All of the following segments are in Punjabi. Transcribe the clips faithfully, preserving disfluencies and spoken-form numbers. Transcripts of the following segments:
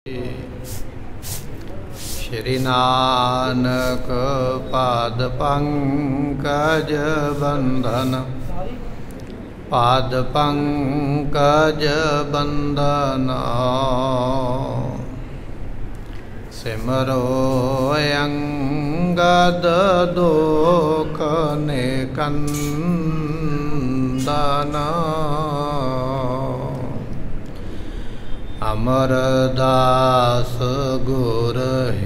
श्री नानक पाद पंकज बंधन पाद पंकज बंधन सिमरो अंगद दुख निकंदन अमरदास गुर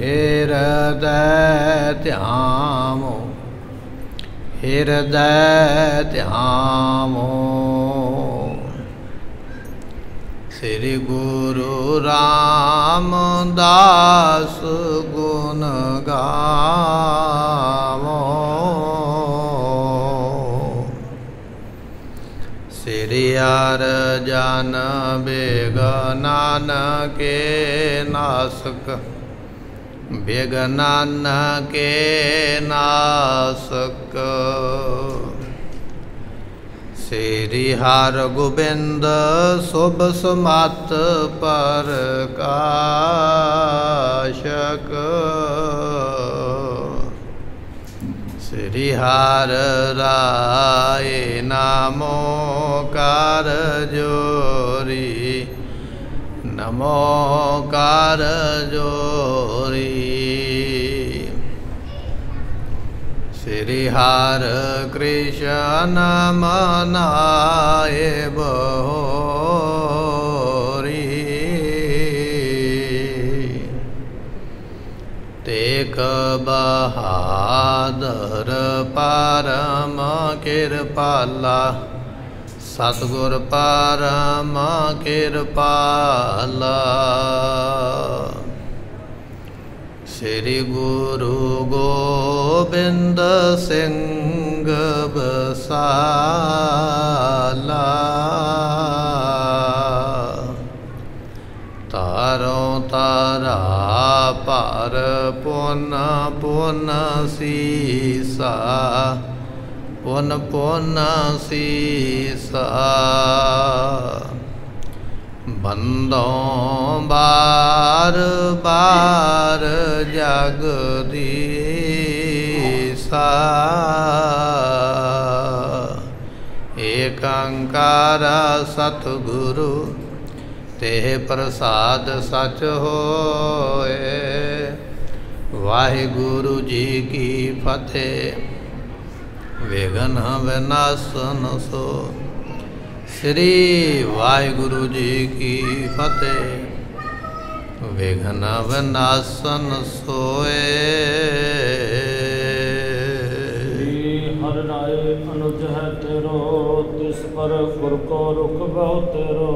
हृदय ध्यामो हृदय ध्यामो श्री गुरु रामदास गुण गावो श्री हर जन बेगनान के नासक बेगनान के नासक श्री हर गोबिंद शुभ समत प्रकाशक श्री हर राय नामो कार जोरी नमो कार जोरी श्री हर कृष्ण मनाए बहोरी तेक बहादुर परम कृपाला सतगुर परम कृपाला श्री गुरु गोबिंद सिंह बसाला तारो तारा पार पुन पुन सीसा पुन पुन सीसा बंदों बार बार जगदीसा एक अंकार सतगुरु तेह प्रसाद सच होए। वाहिगुरु जी की फतेह विघ्न विनाशन सो। श्री वाहिगुरु जी की फतेह विघ्न विनाशन सोए। हर राय अनुज है तेरो तिस पर गुर को रुख बहु तेरो।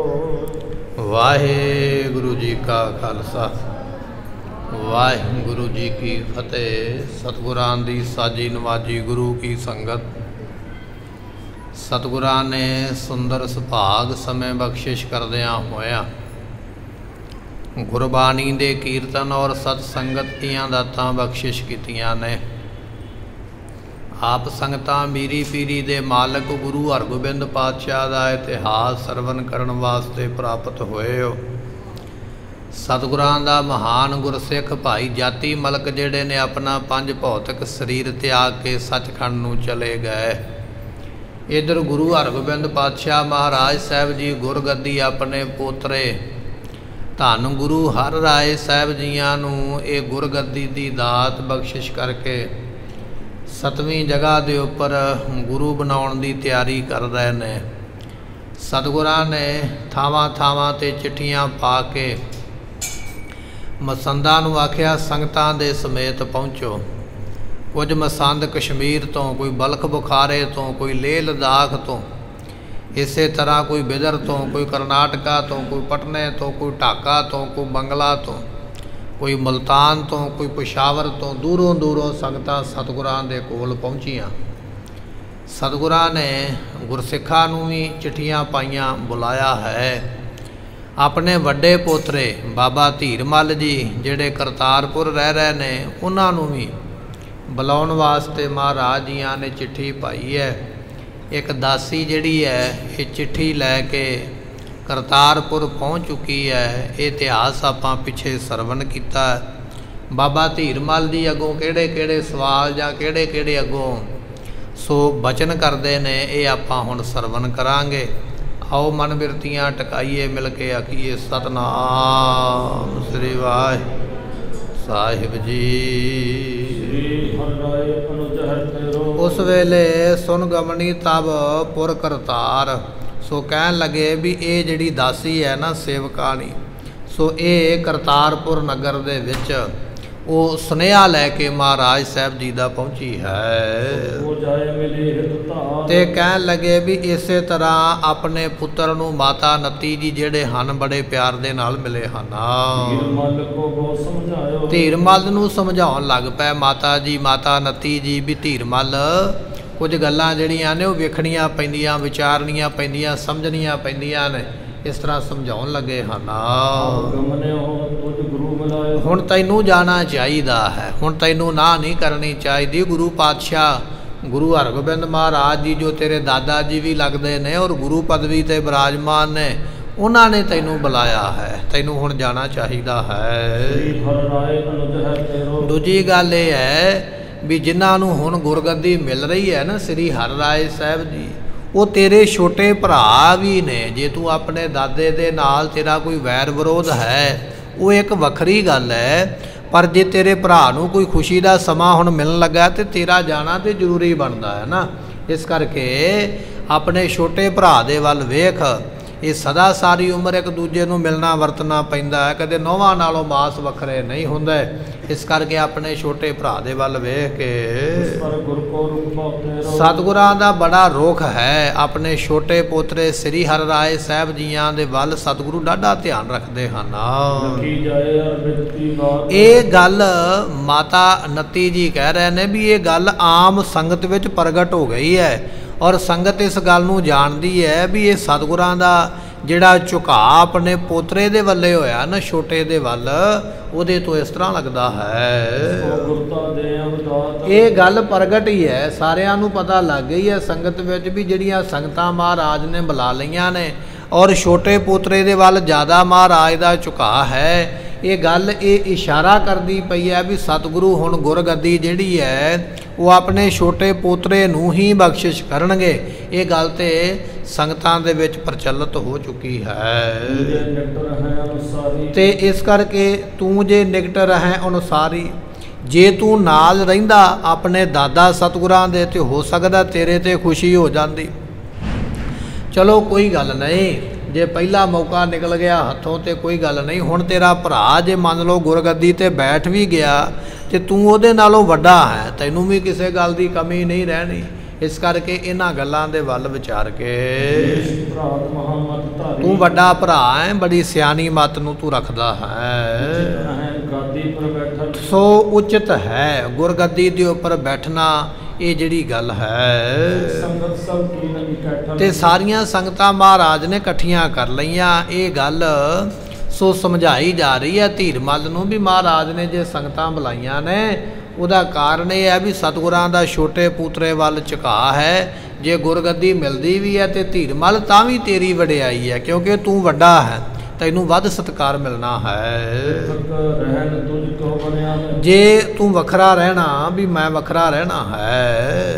वाहिगुरु जी का खालसा वाहिगुरु जी की फतेह। सतगुरां दी साजी नवाजी गुरु की संगत। सतगुरां ने सुंदर सुभाग समय बख्शिश करदियां होया गुरबाणी दे कीर्तन और सतसंगत दियां दातां बख्शिश कीतियां ने। आप संगतां मीरी पीरी दे मालक गुरु हरगोबिंद पातशाह दा इतिहास सरवण करन वास्ते प्राप्त होए हो। सतगुरां दा महान गुरसिख भाई जाती मलक जिहड़े ने अपना पंज भौतिक शरीर त्याग के सचखंड नूं चले गए। इधर गुरु हरगोबिंद पातशाह महाराज साहब जी गुरगद्दी अपने पोतरे धन गुरु हर राय साहब जियां नूं ये गुरगद्दी दी दात बख्शिश करके सतवीं जगह के उपर गुरु बनाउण दी तैयारी कर रहे ने। सतगुरां ने थावां थावां ते चिट्ठियां पा के मसंदां नूं आखिया संगतां दे समेत पहुँचो। कुछ मसंद कश्मीर तो, कोई बलख बुखारे तो, कोई लेह लद्दाख तो, इस तरह कोई बिदर तो, कोई करनाटका तो, कोई पटने तो, कोई ढाका तो, कोई बंगला तो, कोई मुल्तान तो, कोई पेशावर तो, दूरों दूरों संगतां सतगुरां दे कोल पहुँचियां। सतगुरां ने गुरसिखां नूं भी चिट्ठियां पाईयां बुलाया है। अपने वड्डे पोतरे बाबा धीरमल जी जिहड़े करतारपुर रह रहे ने उन्हां नूं भी बुलाउण वास्ते महाराज जियां ने चिट्ठी पाई है। एक दासी जिहड़ी है ये चिट्ठी लैके ਕਰਤਾਰਪੁਰ ਪਹੁੰਚ ਚੁੱਕੀ ਹੈ। ਇਹ ਇਤਿਹਾਸ ਆਪਾਂ ਪਿੱਛੇ ਸਰਵਣ ਕੀਤਾ। ਬਾਬਾ ਧੀਰਮਲ ਜੀ ਅੱਗੋਂ ਕਿਹੜੇ ਕਿਹੜੇ ਸਵਾਲ ਜਾਂ ਕਿਹੜੇ ਕਿਹੜੇ ਅੱਗੋਂ ਸੋ ਬਚਨ ਕਰਦੇ ਨੇ, ਇਹ ਆਪਾਂ ਹੁਣ ਸਰਵਣ ਕਰਾਂਗੇ। ਆਓ ਮਨ ਬਿਰਤੀਆਂ ਟਿਕਾਈਏ, ਮਿਲ ਕੇ ਆਖੀਏ ਸਤਿਨਾਮ ਸ੍ਰੀ ਵਾਹਿਗੁਰੂ ਸਾਹਿਬ ਜੀ। ਉਸ ਵੇਲੇ ਸੁਨ ਗਮਨੀ ਤਬ ਪੁਰ ਕਰਤਾਰ। ਸੋ ਕਹਿਣ ਲੱਗੇ ਵੀ ਇਹ ਜਿਹੜੀ ਦਾਸੀ ਹੈ ਨਾ ਸੇਵਕਾਣੀ, ਸੋ ਇਹ ਕਰਤਾਰਪੁਰ ਨਗਰ ਦੇ ਵਿੱਚ ਉਹ ਸੁਨੇਹਾ ਲੈ ਕੇ ਮਹਾਰਾਜ ਸਾਹਿਬ ਜੀ ਦਾ ਪਹੁੰਚੀ ਹੈ। ਤੇ ਕਹਿਣ ਲੱਗੇ ਵੀ ਇਸੇ ਤਰ੍ਹਾਂ ਆਪਣੇ ਪੁੱਤਰ ਨੂੰ ਮਾਤਾ ਨੱਤੀ ਜੀ ਜਿਹੜੇ ਹਨ ਬੜੇ ਪਿਆਰ ਦੇ ਨਾਲ ਮਿਲੇ ਹਨ। ਧੀਰਮਲ ਨੂੰ ਸਮਝਾਉਣ ਲੱਗ ਪਏ ਮਾਤਾ ਜੀ, ਮਾਤਾ ਨੱਤੀ ਜੀ ਵੀ ਧੀਰਮਲ ਕੁਝ ਗੱਲਾਂ ਜਿਹੜੀਆਂ ਨੇ ਉਹ ਵੇਖਣੀਆਂ ਪੈਂਦੀਆਂ, ਵਿਚਾਰਨੀਆਂ ਪੈਂਦੀਆਂ, ਸਮਝਣੀਆਂ ਪੈਂਦੀਆਂ ਨੇ। ਇਸ ਤਰ੍ਹਾਂ ਸਮਝਾਉਣ ਲੱਗੇ ਹਨ। ਹੁਣ ਤੈਨੂੰ ਜਾਣਾ ਚਾਹੀਦਾ ਹੈ, ਹੁਣ ਤੈਨੂੰ ਨਾ ਨਹੀਂ ਕਰਨੀ ਚਾਹੀਦੀ। ਗੁਰੂ ਪਾਤਸ਼ਾਹ ਗੁਰੂ ਹਰਗੋਬਿੰਦ ਮਹਾਰਾਜ ਜੀ ਜੋ ਤੇਰੇ ਦਾਦਾ ਜੀ ਵੀ ਲੱਗਦੇ ਨੇ ਔਰ ਗੁਰੂ ਪਦਵੀ 'ਤੇ ਬਿਰਾਜਮਾਨ ਨੇ, ਉਹਨਾਂ ਨੇ ਤੈਨੂੰ ਬੁਲਾਇਆ ਹੈ, ਤੈਨੂੰ ਹੁਣ ਜਾਣਾ ਚਾਹੀਦਾ ਹੈ। ਦੂਜੀ ਗੱਲ ਇਹ ਹੈ ਵੀ ਜਿਨ੍ਹਾਂ ਨੂੰ ਹੁਣ ਗੁਰਗੱਦੀ ਮਿਲ ਰਹੀ ਹੈ ਨਾ ਸ੍ਰੀ ਹਰਿ ਰਾਏ ਸਾਹਿਬ ਜੀ, ਉਹ ਤੇਰੇ ਛੋਟੇ ਭਰਾ ਵੀ ਨੇ। ਜੇ ਤੂੰ ਆਪਣੇ ਦਾਦੇ ਦੇ ਨਾਲ ਤੇਰਾ ਕੋਈ ਵੈਰ ਵਿਰੋਧ ਹੈ ਉਹ ਇੱਕ ਵੱਖਰੀ ਗੱਲ ਹੈ, ਪਰ ਜੇ ਤੇਰੇ ਭਰਾ ਨੂੰ ਕੋਈ ਖੁਸ਼ੀ ਦਾ ਸਮਾਂ ਹੁਣ ਮਿਲਣ ਲੱਗਾ ਤੇ ਤੇਰਾ ਜਾਣਾ ਤੇ ਜ਼ਰੂਰੀ ਬਣਦਾ ਹੈ ਨਾ। ਇਸ ਕਰਕੇ ਆਪਣੇ ਛੋਟੇ ਭਰਾ ਦੇ ਵੱਲ ਵੇਖ। ਇਹ ਸਦਾ ਸਾਰੀ ਉਮਰ ਇੱਕ ਦੂਜੇ ਨੂੰ ਮਿਲਣਾ ਵਰਤਣਾ ਪੈਂਦਾ ਹੈ, ਕਦੇ ਨੌਵਾਂ ਨਾਲੋਂ ਮਾਸ ਵੱਖਰੇ ਨਹੀਂ ਹੁੰਦੇ। ਇਸ ਕਰਕੇ ਆਪਣੇ ਛੋਟੇ ਭਰਾ ਦੇ ਵੱਲ ਵੇਖ ਕੇ ਸਤਿਗੁਰਾਂ ਦਾ ਬੜਾ ਰੁਖ ਹੈ। ਆਪਣੇ ਛੋਟੇ ਪੋਤਰੇ ਸ੍ਰੀ ਹਰਿ ਰਾਏ ਸਾਹਿਬ ਜੀਆਂ ਦੇ ਵੱਲ ਸਤਿਗੁਰੂ ਡਾਢਾ ਧਿਆਨ ਰੱਖਦੇ ਹਨ। ਇਹ ਗੱਲ ਮਾਤਾ ਨੱਤੀ ਜੀ ਕਹਿ ਰਹੇ ਨੇ ਵੀ ਇਹ ਗੱਲ ਆਮ ਸੰਗਤ ਵਿੱਚ ਪ੍ਰਗਟ ਹੋ ਗਈ ਹੈ ਔਰ ਸੰਗਤ ਇਸ ਗੱਲ ਨੂੰ ਜਾਣਦੀ ਹੈ ਵੀ ਇਹ ਸਤਿਗੁਰਾਂ ਦਾ ਜਿਹੜਾ ਝੁਕਾਅ ਆਪਣੇ ਪੋਤਰੇ ਦੇ ਵੱਲੇ ਹੋਇਆ ਨਾ, ਛੋਟੇ ਦੇ ਵੱਲ, ਉਹਦੇ ਤੋਂ ਇਸ ਤਰ੍ਹਾਂ ਲੱਗਦਾ ਹੈ। ਇਹ ਗੱਲ ਪ੍ਰਗਟ ਹੀ ਹੈ, ਸਾਰਿਆਂ ਨੂੰ ਪਤਾ ਲੱਗ ਗਈ ਹੈ ਸੰਗਤ ਵਿੱਚ ਵੀ ਜਿਹੜੀਆਂ ਸੰਗਤਾਂ ਮਹਾਰਾਜ ਨੇ ਬੁਲਾ ਲਈਆਂ ਨੇ ਔਰ ਛੋਟੇ ਪੋਤਰੇ ਦੇ ਵੱਲ ਜ਼ਿਆਦਾ ਮਹਾਰਾਜ ਦਾ ਝੁਕਾਅ ਹੈ। ਇਹ ਗੱਲ ਇਹ ਇਸ਼ਾਰਾ ਕਰਦੀ ਪਈ ਹੈ ਵੀ ਸਤਿਗੁਰੂ ਹੁਣ ਗੁਰਗੱਦੀ ਜਿਹੜੀ ਹੈ ਉਹ ਆਪਣੇ ਛੋਟੇ ਪੋਤਰੇ ਨੂੰ ਹੀ ਬਖਸ਼ਿਸ਼ ਕਰਨਗੇ। ਇਹ ਗੱਲ ਤੇ ਸੰਗਤਾਂ ਦੇ ਵਿੱਚ ਪ੍ਰਚਲਿਤ ਹੋ ਚੁੱਕੀ ਹੈ। ਤੇ ਇਸ ਕਰਕੇ ਤੂੰ ਜੇ ਨਿਕਟ ਹੈ ਅਨੁਸਾਰੀ, ਜੇ ਤੂੰ ਨਾਲ ਰਹਿੰਦਾ ਆਪਣੇ ਦਾਦਾ ਸਤਿਗੁਰਾਂ ਦੇ ਤੇ ਹੋ ਸਕਦਾ ਤੇਰੇ ਤੇ ਖੁਸ਼ੀ ਹੋ ਜਾਂਦੀ। ਚਲੋ ਕੋਈ ਗੱਲ ਨਹੀਂ, ਜੇ ਪਹਿਲਾ ਮੌਕਾ ਨਿਕਲ ਗਿਆ ਹੱਥੋਂ ਤੇ ਕੋਈ ਗੱਲ ਨਹੀਂ। ਹੁਣ ਤੇਰਾ ਭਰਾ ਜੇ ਮੰਨ ਲਓ ਗੁਰਗੱਦੀ ਤੇ ਬੈਠ ਵੀ ਗਿਆ ਤੇ ਤੂੰ ਉਹਦੇ ਨਾਲੋਂ ਵੱਡਾ ਹੈ, ਤੈਨੂੰ ਵੀ ਕਿਸੇ ਗੱਲ ਦੀ ਕਮੀ ਨਹੀਂ ਰਹਿਣੀ। ਇਸ ਕਰਕੇ ਇਹਨਾਂ ਗੱਲਾਂ ਦੇ ਵੱਲ ਵਿਚਾਰ ਕੇ ਤੂੰ ਵੱਡਾ ਭਰਾ ਹੈ, ਬੜੀ ਸਿਆਣੀ ਮੱਤ ਨੂੰ ਤੂੰ ਰੱਖਦਾ ਹੈ। ਸੋ ਉਚਿਤ ਹੈ ਗੁਰਗੱਦੀ ਦੇ ਉੱਪਰ ਬੈਠਣਾ, ਇਹ ਜਿਹੜੀ ਗੱਲ ਹੈ। ਤੇ ਸਾਰੀਆਂ ਸੰਗਤਾਂ ਮਹਾਰਾਜ ਨੇ ਇਕੱਠੀਆਂ ਕਰ ਲਈਆਂ। ਇਹ ਗੱਲ ਸੋ ਸਮਝਾਈ ਜਾ ਰਹੀ ਹੈ ਧੀਰਮਲ ਨੂੰ ਵੀ ਮਹਾਰਾਜ ਨੇ ਜੇ ਸੰਗਤਾਂ ਬੁਲਾਈਆਂ ਨੇ ਉਹਦਾ ਕਾਰਨ ਇਹ ਹੈ ਵੀ ਸਤਿਗੁਰਾਂ ਦਾ ਛੋਟੇ ਪੂਤਰੇ ਵੱਲ ਝੁਕਾਅ ਹੈ। ਜੇ ਗੁਰਗੱਦੀ ਮਿਲਦੀ ਵੀ ਹੈ ਤੇ ਧੀਰਮਲ ਤਾਂ ਵੀ ਤੇਰੀ ਵਡਿਆਈ ਹੈ, ਕਿਉਂਕਿ ਤੂੰ ਵੱਡਾ ਹੈ, ਤੈਨੂੰ ਵੱਧ ਸਤਿਕਾਰ ਮਿਲਣਾ ਹੈ। ਜੇ ਤੂੰ ਵੱਖਰਾ ਰਹਿਣਾ ਵੀ ਮੈਂ ਵੱਖਰਾ ਰਹਿਣਾ ਹੈ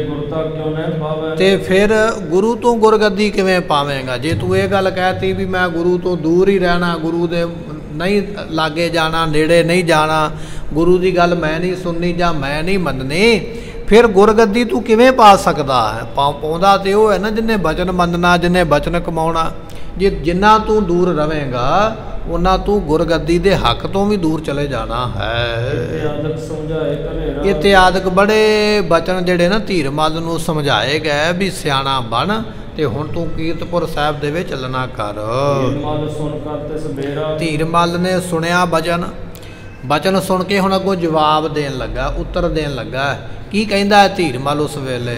ਤੇ ਫਿਰ ਗੁਰੂ ਤੋਂ ਗੁਰਗੱਦੀ ਕਿਵੇਂ ਪਾਵੇਂਗਾ। ਜੇ ਤੂੰ ਇਹ ਗੱਲ ਕਹਿਤੀ ਵੀ ਮੈਂ ਗੁਰੂ ਤੋਂ ਦੂਰ ਹੀ ਰਹਿਣਾ, ਗੁਰੂ ਦੇ ਨਹੀਂ ਲਾਗੇ ਜਾਣਾ, ਨੇੜੇ ਨਹੀਂ ਜਾਣਾ, ਗੁਰੂ ਦੀ ਗੱਲ ਮੈਂ ਨਹੀਂ ਸੁਣਨੀ ਜਾਂ ਮੈਂ ਨਹੀਂ ਮੰਨਣੀ, ਫਿਰ ਗੁਰਗੱਦੀ ਤੂੰ ਕਿਵੇਂ ਪਾ ਸਕਦਾ ਹੈ। ਪਾ ਪਾਉਂਦਾ ਤੇ ਉਹ ਹੈ ਨਾ ਜਿਹਨੇ ਬਚਨ ਮੰਨਣਾ, ਜਿਹਨੇ ਬਚਨ ਕਮਾਉਣਾ। ਜੇ ਜਿੰਨਾ ਤੂੰ ਦੂਰ ਰਵੇਂਗਾ ਉਹਨਾਂ ਤੂੰ ਗੁਰਗੱਦੀ ਦੇ ਹੱਕ ਤੋਂ ਵੀ ਦੂਰ ਚਲੇ ਜਾਣਾ ਹੈ। ਇਤਿਆਦਿਕ ਬੜੇ ਬਚਨ ਜਿਹੜੇ ਨਾ ਧੀਰਮਲ ਨੂੰ ਸਮਝਾਏ ਗਏ ਵੀ ਸਿਆਣਾ ਬਣ ਤੇ ਹੁਣ ਤੂੰ ਕੀਰਤਪੁਰ ਸਾਹਿਬ ਦੇ ਵਿੱਚ ਚੱਲਣਾ ਕਰ। ਧੀਰਮਲ ਨੇ ਸੁਣਿਆ ਬਚਨ, ਬਚਨ ਸੁਣ ਕੇ ਹੁਣ ਅੱਗੋਂ ਜਵਾਬ ਦੇਣ ਲੱਗਾ, ਉੱਤਰ ਦੇਣ ਲੱਗਾ। ਕੀ ਕਹਿੰਦਾ ਹੈ ਧੀਰਮਲ ਉਸ ਵੇਲੇ?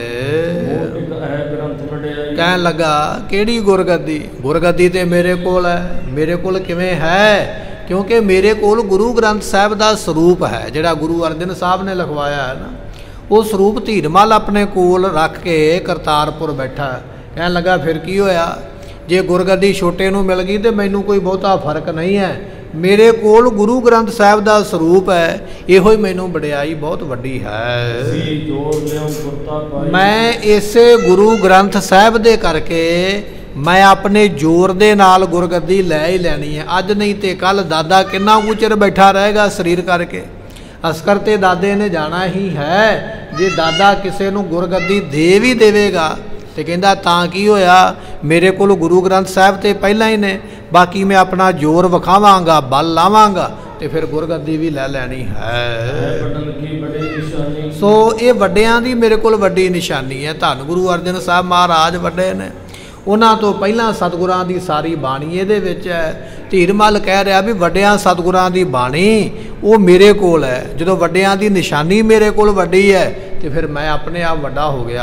ਕਹਿਣ ਲੱਗਾ ਕਿਹੜੀ ਗੁਰਗੱਦੀ? ਗੁਰਗੱਦੀ ਤੇ ਮੇਰੇ ਕੋਲ ਹੈ। ਮੇਰੇ ਕੋਲ ਕਿਵੇਂ ਹੈ? ਕਿਉਂਕਿ ਮੇਰੇ ਕੋਲ ਗੁਰੂ ਗ੍ਰੰਥ ਸਾਹਿਬ ਦਾ ਸਰੂਪ ਹੈ ਜਿਹੜਾ ਗੁਰੂ ਅਰਜਨ ਸਾਹਿਬ ਨੇ ਲਿਖਵਾਇਆ ਹੈ ਨਾ, ਉਹ ਸਰੂਪ ਧੀਰਮਲ ਆਪਣੇ ਕੋਲ ਰੱਖ ਕੇ ਕਰਤਾਰਪੁਰ ਬੈਠਾ। ਕਹਿਣ ਲੱਗਾ ਫਿਰ ਕੀ ਹੋਇਆ? जे गुरगद्दी छोटे नूं मिल गई तो मैनू कोई बहुता फर्क नहीं है। मेरे कोल गुरु ग्रंथ साहिब का स्वरूप है, इहो ही मैनू वडियाई बहुत वड्डी है। मैं इसे गुरु ग्रंथ साहिब दे करके मैं अपने जोर दे नाल गुरगद्दी लै ही लैनी है। अज नहीं तो कल दादा किन्ना कुछ चिर बैठा रहेगा शरीर करके। अस्कर ते दादे ने जाना ही है। जे दादा किसी नूं गुरगद्दी दे भी देवेगा तो कहता तां की होया, मेरे को गुरु ग्रंथ साहिब तो पहला ही ने, बाकी मैं अपना जोर विखावांगा, बल लावांगा तो फिर गुरगद्दी भी लै लैनी है। सो ये वड्डियां दी मेरे को वड्डी निशानी है। धन गुरु अर्जन साहब महाराज वड्डे ने, उन्हां तो पहला सतगुरां दी सारी बाणी इहदे विच है। धीरमल कह रहा भी वड्डियां सतगुरां दी बाणी वो मेरे कोल है। जदों वड्डियां दी निशानी मेरे कोल वड्डी है तो फिर मैं अपने आप वड्डा हो गया।